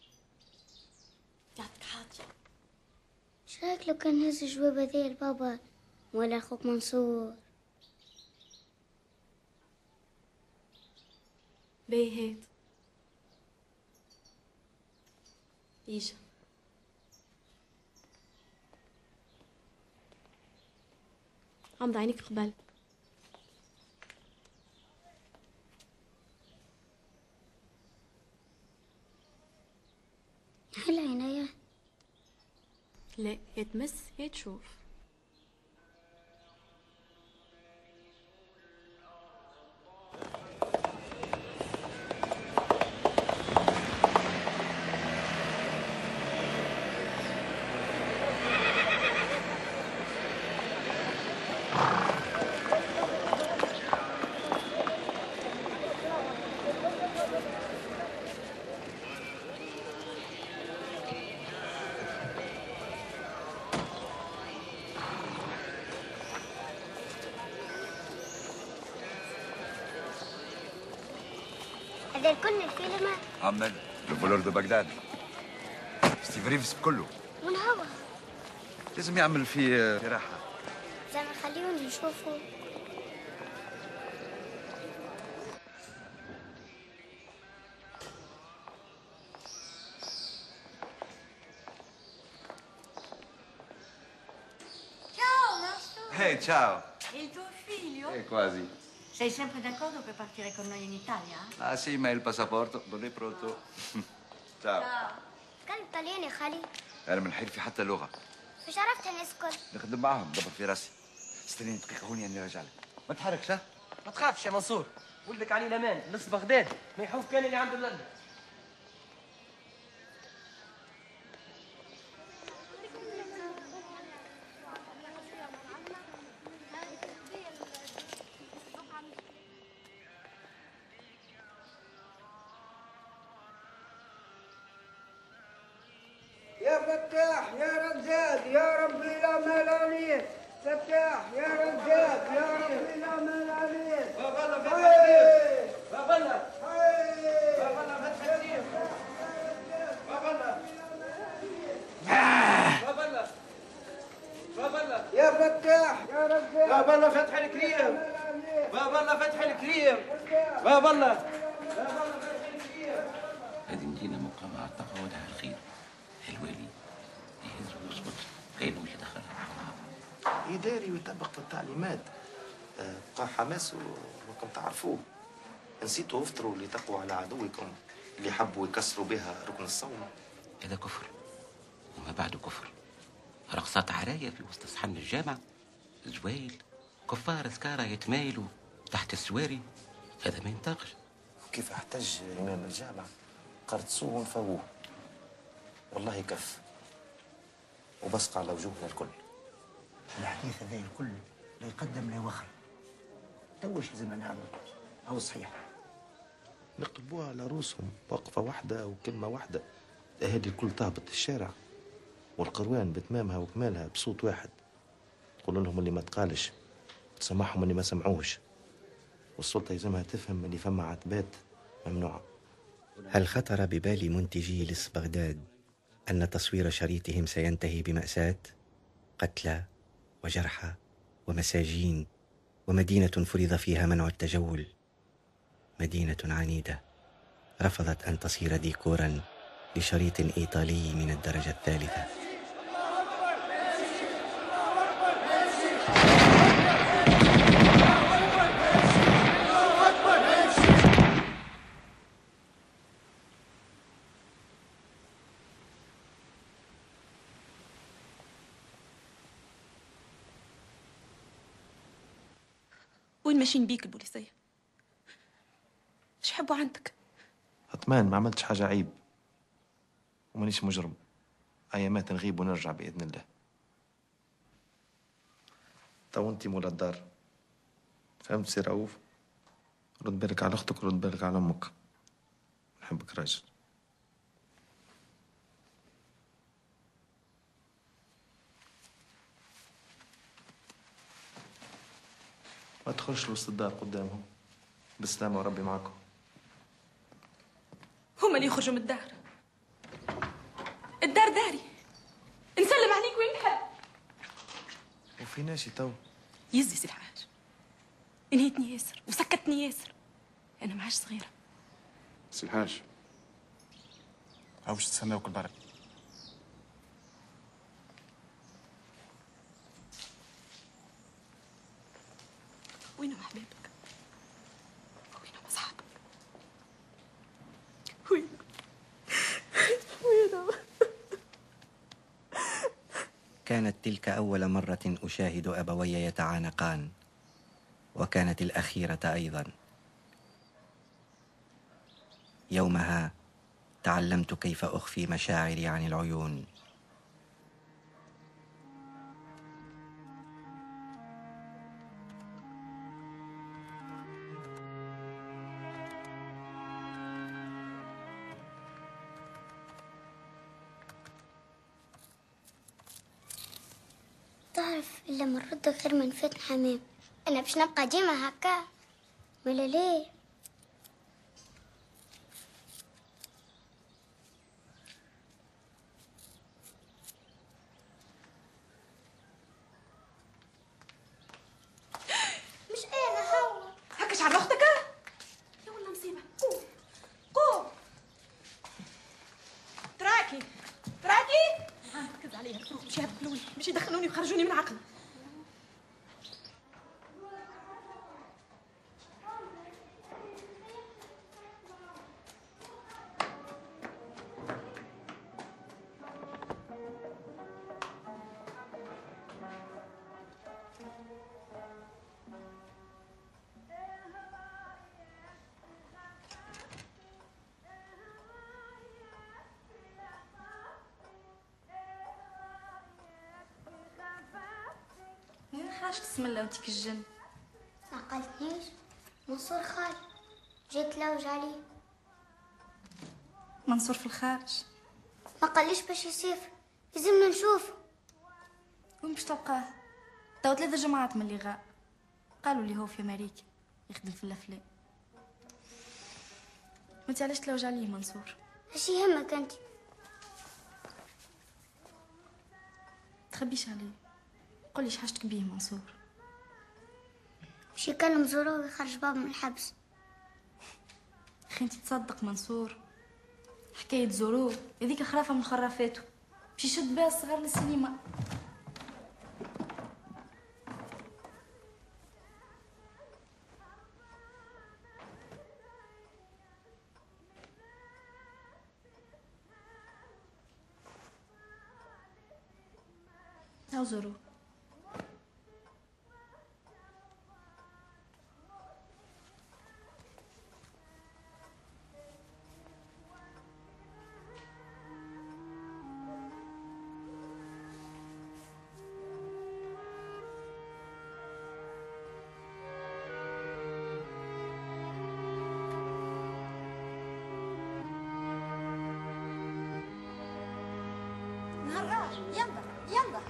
يعطيك حاجة. شرايك لو كان هز الجواب هذايا لبابا ولا اخوك منصور؟ باهي هات. إيجا. غمض عينيك قبل. هل عينيا؟ لا يا تمس يا تشوف. هذا الكل الفيلم؟ عمل الفولور دو بغداد. ستيف ريفز بكله. من هو؟ لازم يعمل فيه راحة. زعما خليوني نشوفوا. Ciao Masto. Hey, ciao. Il tuo figlio? Eh, quasi. Sei sempre d'accordo per partire con noi in Italia? Ah sì, ma il passaporto non è pronto. ciao. تكلم طلياني يا خالي. أنا من حيل في حتى لغة. مش عرفت نسكت. نخدم معاهم دبر في راسي. استني دقيقة هوني أني راجع لك. ما تحركش ها؟ ما تخافش يا منصور، ولدك علي الامان، نص بغداد ما يحوف كان اللي عنده اللندن. فتاح يا رزاق يا ربي لا مال عليك. فتاح يا رزاق يا ربي لا مال عليك. بابا الله فتح كريم. بابا الله. بابا الله فتح كريم. بابا الله. بابا الله. بابا الله. يا فتاح يا رزاق. بابا الله فتح الكريم. بابا الله فتح الكريم. بابا الله. بابا الله فتح الكريم. هذه مدينة مقامة على التقوى ولها الخير. الوالي يهز ويسقط كأنه مش دخلها. يداري ويطبق التعليمات. بقى حماس وكم تعرفوه. نسيتوا افطروا لتقوا على عدوكم اللي حبوا يكسروا بها ركن الصوم. هذا كفر وما بعده كفر. رقصات عرايا في وسط صحن الجامع، زويل، كفار سكارى يتمايلوا تحت السواري، هذا ما ينطقش. كيف احتج امام الجامع قرصوه ونفووه. والله كف وبصق على وجوهنا الكل. الحديث هذا الكل لا يقدم لا يوخر. توش لازم نعمل او صحيح نقلبوها على روسهم وقفه واحده وكلمه واحده. الاهالي الكل تهبط الشارع والقروان بتمامها وكمالها بصوت واحد. تقول لهم اللي ما تقالش، تسمعهم اللي ما سمعوش، والسلطه يلزمها تفهم اللي فما عتبات ممنوعه. هل خطر ببال منتجي لص بغداد أن تصوير شريطهم سينتهي بمأساة؟ قتلى وجرحى ومساجين ومدينة فرض فيها منع التجول. مدينة عنيدة رفضت أن تصير ديكورا لشريط إيطالي من الدرجة الثالثة. وين ماشيين بيك البوليسية؟ ايش حبوا عندك؟ عثمان ما عملتش حاجة عيب ومانيش مجرم. أيامات نغيب ونرجع بإذن الله. تو انتي مولا الدار، فهمت سي رؤوف؟ رد بالك على أختك ورد بالك على أمك. نحبك راجل. ما تدخلش وسط الدار قدامهم. بالسلامة وربي معاكم. هما اللي يخرجوا من الدار. الدار داري. نسلم عليك وين نحب. وفي ناشي تو. يزي سي الحاج. انهيتني ياسر وسكتني ياسر. انا ما عادش صغيرة. سي الحاج هاو باش تستناوك البركة. وينهم احبابك؟ وينهم اصحابك؟ وينهم؟ وينهم؟ كانت تلك أول مرة أشاهد أبوي يتعانقان، وكانت الأخيرة أيضا. يومها تعلمت كيف أخفي مشاعري عن العيون. تعرف إلا من رد خير من فتن حمام. أنا باش نبقى ديما هكا ولا ليه؟ مش أنا هو. هكاش على أختك؟ يا والله مصيبة. قوم قوم. تراكي تراكي. ركز عليها تروح مش يهبلوني، مش يدخلوني ويخرجوني من عقلي. حاش بسم الله وديك الجن. ما قالتنيش منصور خالي جيت لوج عليه. منصور في الخارج. ما قاليش باش يسافر، لازمنا نشوفه. وين باش تلقاه؟ توا ثلاثة جماعات من اللي غاب قالوا لي هو في امريكا يخدم في الافلام. وانت علاش تلوج عليه منصور؟ اش يهمك انت؟ تخبيش عليه، قولي حاجتك بيه منصور. باش يكلم زورو ويخرج بابا من الحبس. اخي انت تصدق منصور؟ حكاية زورو هذيك خرافة من خرافاته، باش يشد بها الصغار للسينما. هاو زورو. نهار يلا يلا.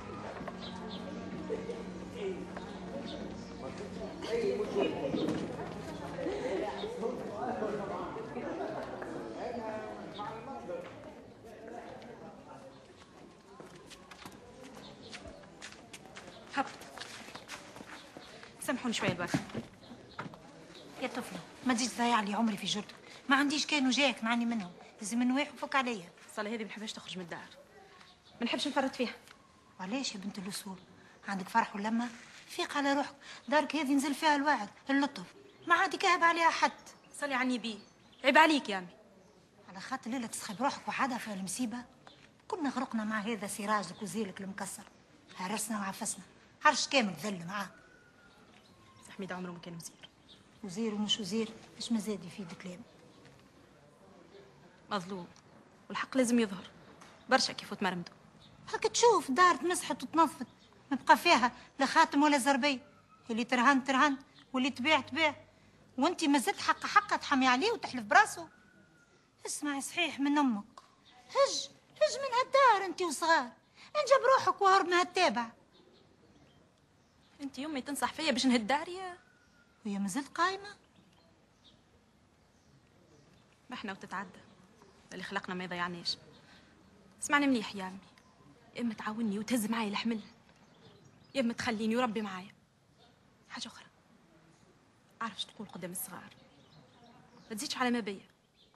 هب سامحوني شويه الوقت. يا طفلة ما تجيش تضيع لي عمري في جرتك، ما عنديش كان وجاك نعني منهم، لازم نواح وفك عليا. صالة هذه ما نحبهاش تخرج من الدار، ما نحبش نفرط فيها. وعلاش يا بنت الوصول؟ عندك فرح ولما فيق على روحك، دارك هذه نزل فيها الوعد اللطف، ما عاد كاهب عليها حد. صلي عني بيه، عيب عليك يا امي. على خاطر ليلة تسخب روحك وحدها في المصيبة كنا غرقنا مع هذا سراجك وزيلك المكسر، هرسنا وعفسنا، عرش كامل ذل معاه. سي حميد عمره ما كان وزير. وزير ومش وزير ايش ما زاد يفيد كلام. مظلوم والحق لازم يظهر، برشا كيف تمرمدوا. هاك تشوف دار تمسحت وتنظفت، ما بقى فيها لا خاتم ولا زربي، اللي ترهن ترهن واللي تبيع تبيع، وانت ما زلت حق حقه تحمي عليه وتحلف براسه. اسمعي صحيح من امك، هج هج من هالدار انت وصغار، انجب روحك وهرب من هالتابع. انت يمي تنصح فيا باش نهد داريا وهي ما زلت قايمه. ما احنا وتتعدى اللي خلقنا ما يضيعناش. اسمعني مليح يا امي، يا اما تعاوني وتهز معايا الحمل، يا اما تخليني وربي معايا. حاجه اخرى، عارف تقول قدام الصغار، ما تزيدش على ما بيا.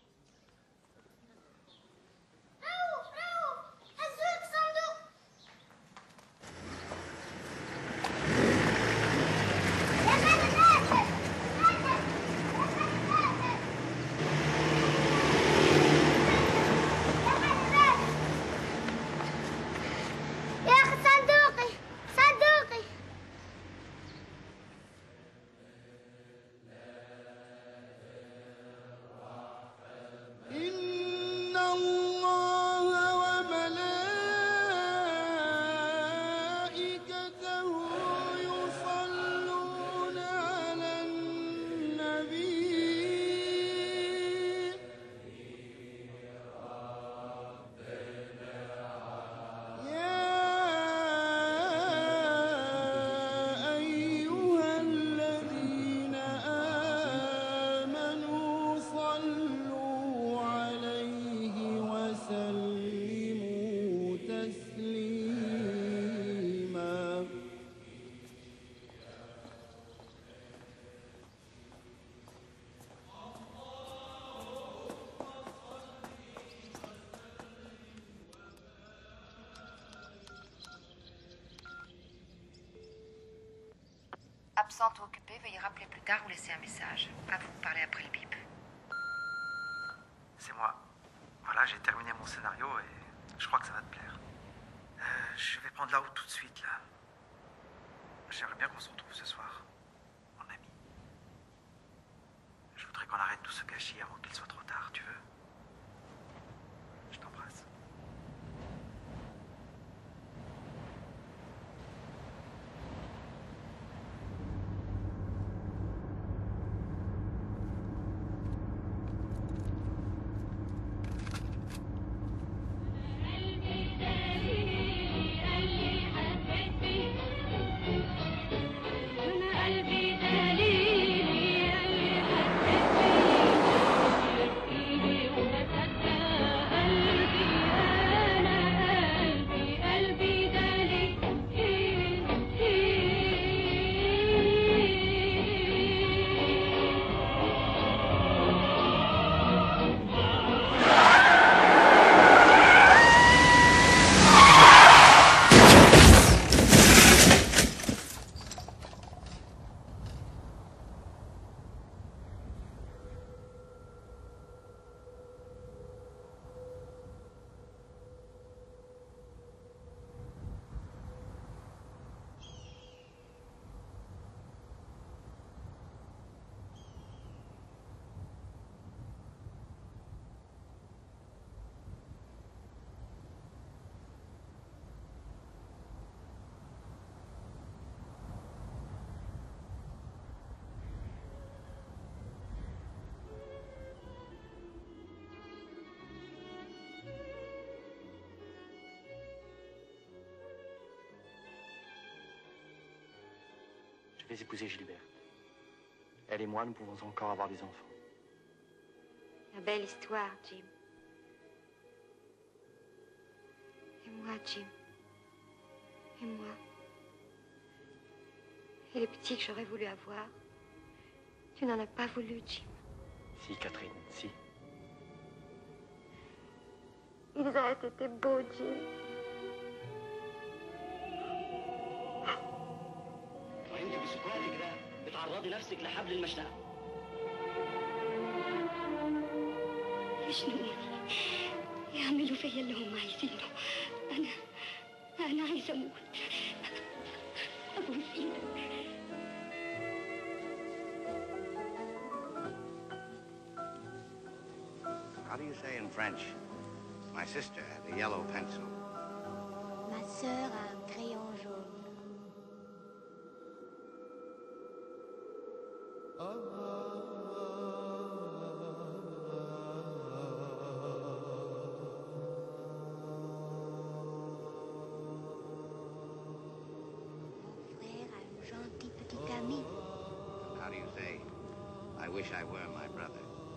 Absente ou occupée, veuillez rappeler plus tard ou laisser un message. À vous de parler après le bip. C'est moi. Voilà, j'ai terminé mon scénario et je crois que ça va te plaire. Euh, je vais prendre la route tout de suite, là. J'aimerais bien qu'on se retrouve ce soir, mon ami. Je voudrais qu'on arrête tout ce gâchis avant qu'il soit trop tard, tu veux? Je t'embrasse. Yeah. vais épouser Gilbert. Elle et moi, nous pouvons encore avoir des enfants. La belle histoire, Jim. Et moi, Jim. Et moi. Et les petits que j'aurais voulu avoir. Tu n'en as pas voulu, Jim. Si, Catherine, si. Ils auraient été beaux, Jim. وانت بسكواتك ده بتعرضي نفسك لحبل المشنقه. شنو يعملوا فيا اللي هم عايزينه؟ انا انا عايزه اموت. ابوس ايدك. How do you say in French? My sister had a yellow pencil. Ma sœur a un crayon jaune. How do you say, I wish I were my brother?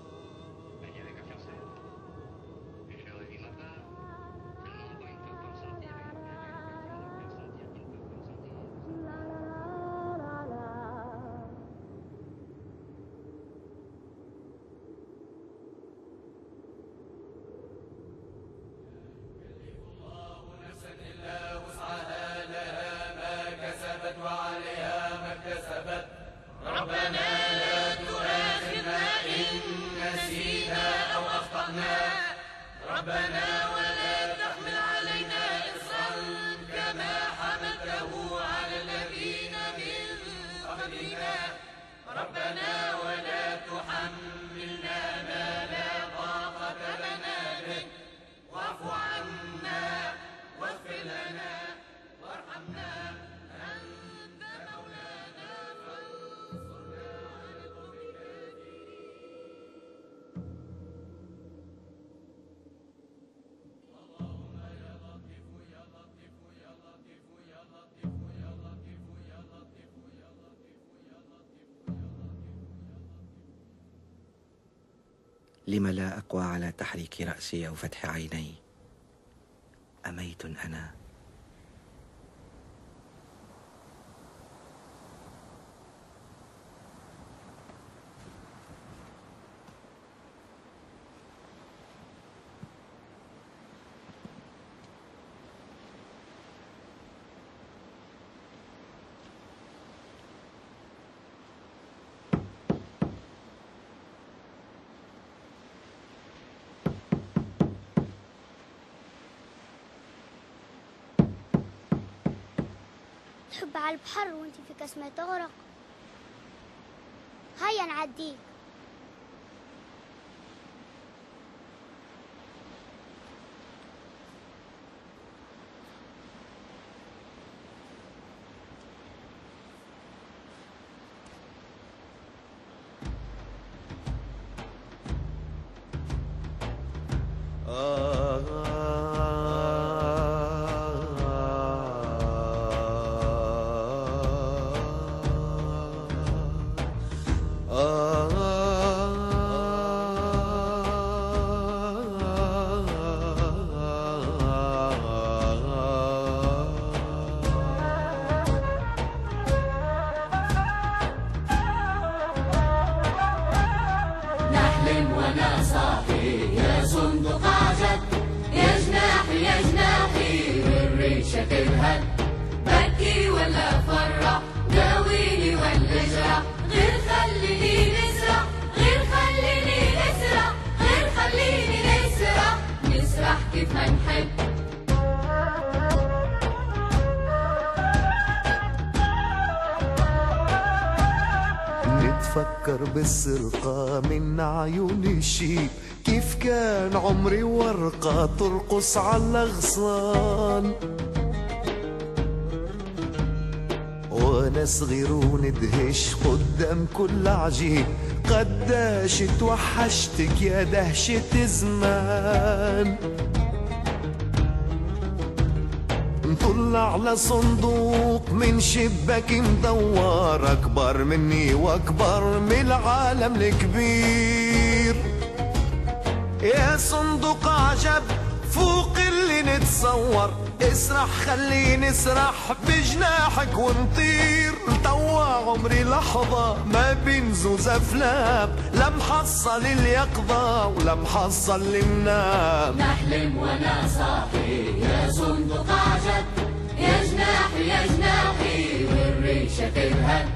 لم لا أقوى على تحريك رأسي أو فتح عيني؟ أميت أنا؟ تحب على البحر وانت في كسمة تغرق؟ هيا نعديك. نتفكر بالسرقة من عيون الشيب، كيف كان عمري ورقة ترقص على الأغصان، وانا صغير وندهش قدام كل عجيب، قداش توحشتك يا دهشة زمان. نطل على صندوق من شباك مدور أكبر مني وأكبر من العالم الكبير. يا صندوق عجب فوق اللي نتصور، اسرح خليني اسرح بجناحك ونطير. توا عمري لحظة ما بين زوز أفلام، لا محصل اليقظة ولا محصل المنام. نحلم وانا صاحي يا صندوق عجب، يا جناحي يا جناحي والريشة تذهب.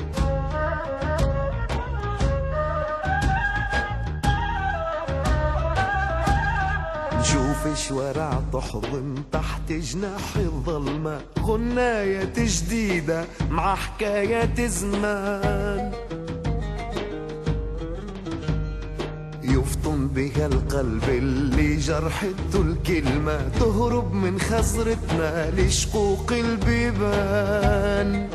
نشوف شوارع تحضن تحت جناح الظلمة، غناية جديدة مع حكايات زمان. يفطن بها القلب اللي جرحته الكلمة، تهرب من خزرتنا لشقوق البيبان.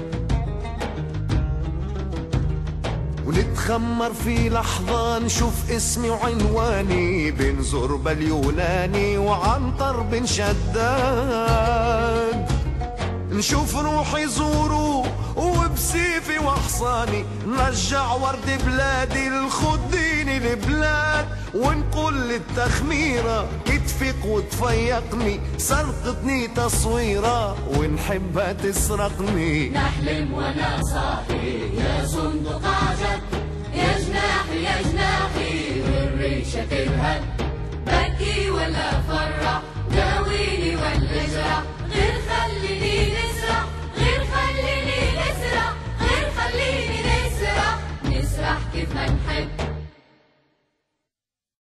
ونتخمر في لحظة نشوف اسمي وعنواني بين زربة اليوناني وعنتر بن شداد. نشوف روحي زورو وبسيفي وحصاني، نرجع ورد بلادي الخديني البلاد. ونقول للتخميرة كتفق وتفيقني، سرقتني تصويرة ونحبها تسرقني. نحلم وانا صاحي يا صندوق عجب، يا جناحي يا جناحي والريشة تذهب. بكي ولا فرح، داويني ولا اجرح، غير خليني نسرح، غير خليني نسرح، غير خليني نسرح. نسرح كيف ما نحب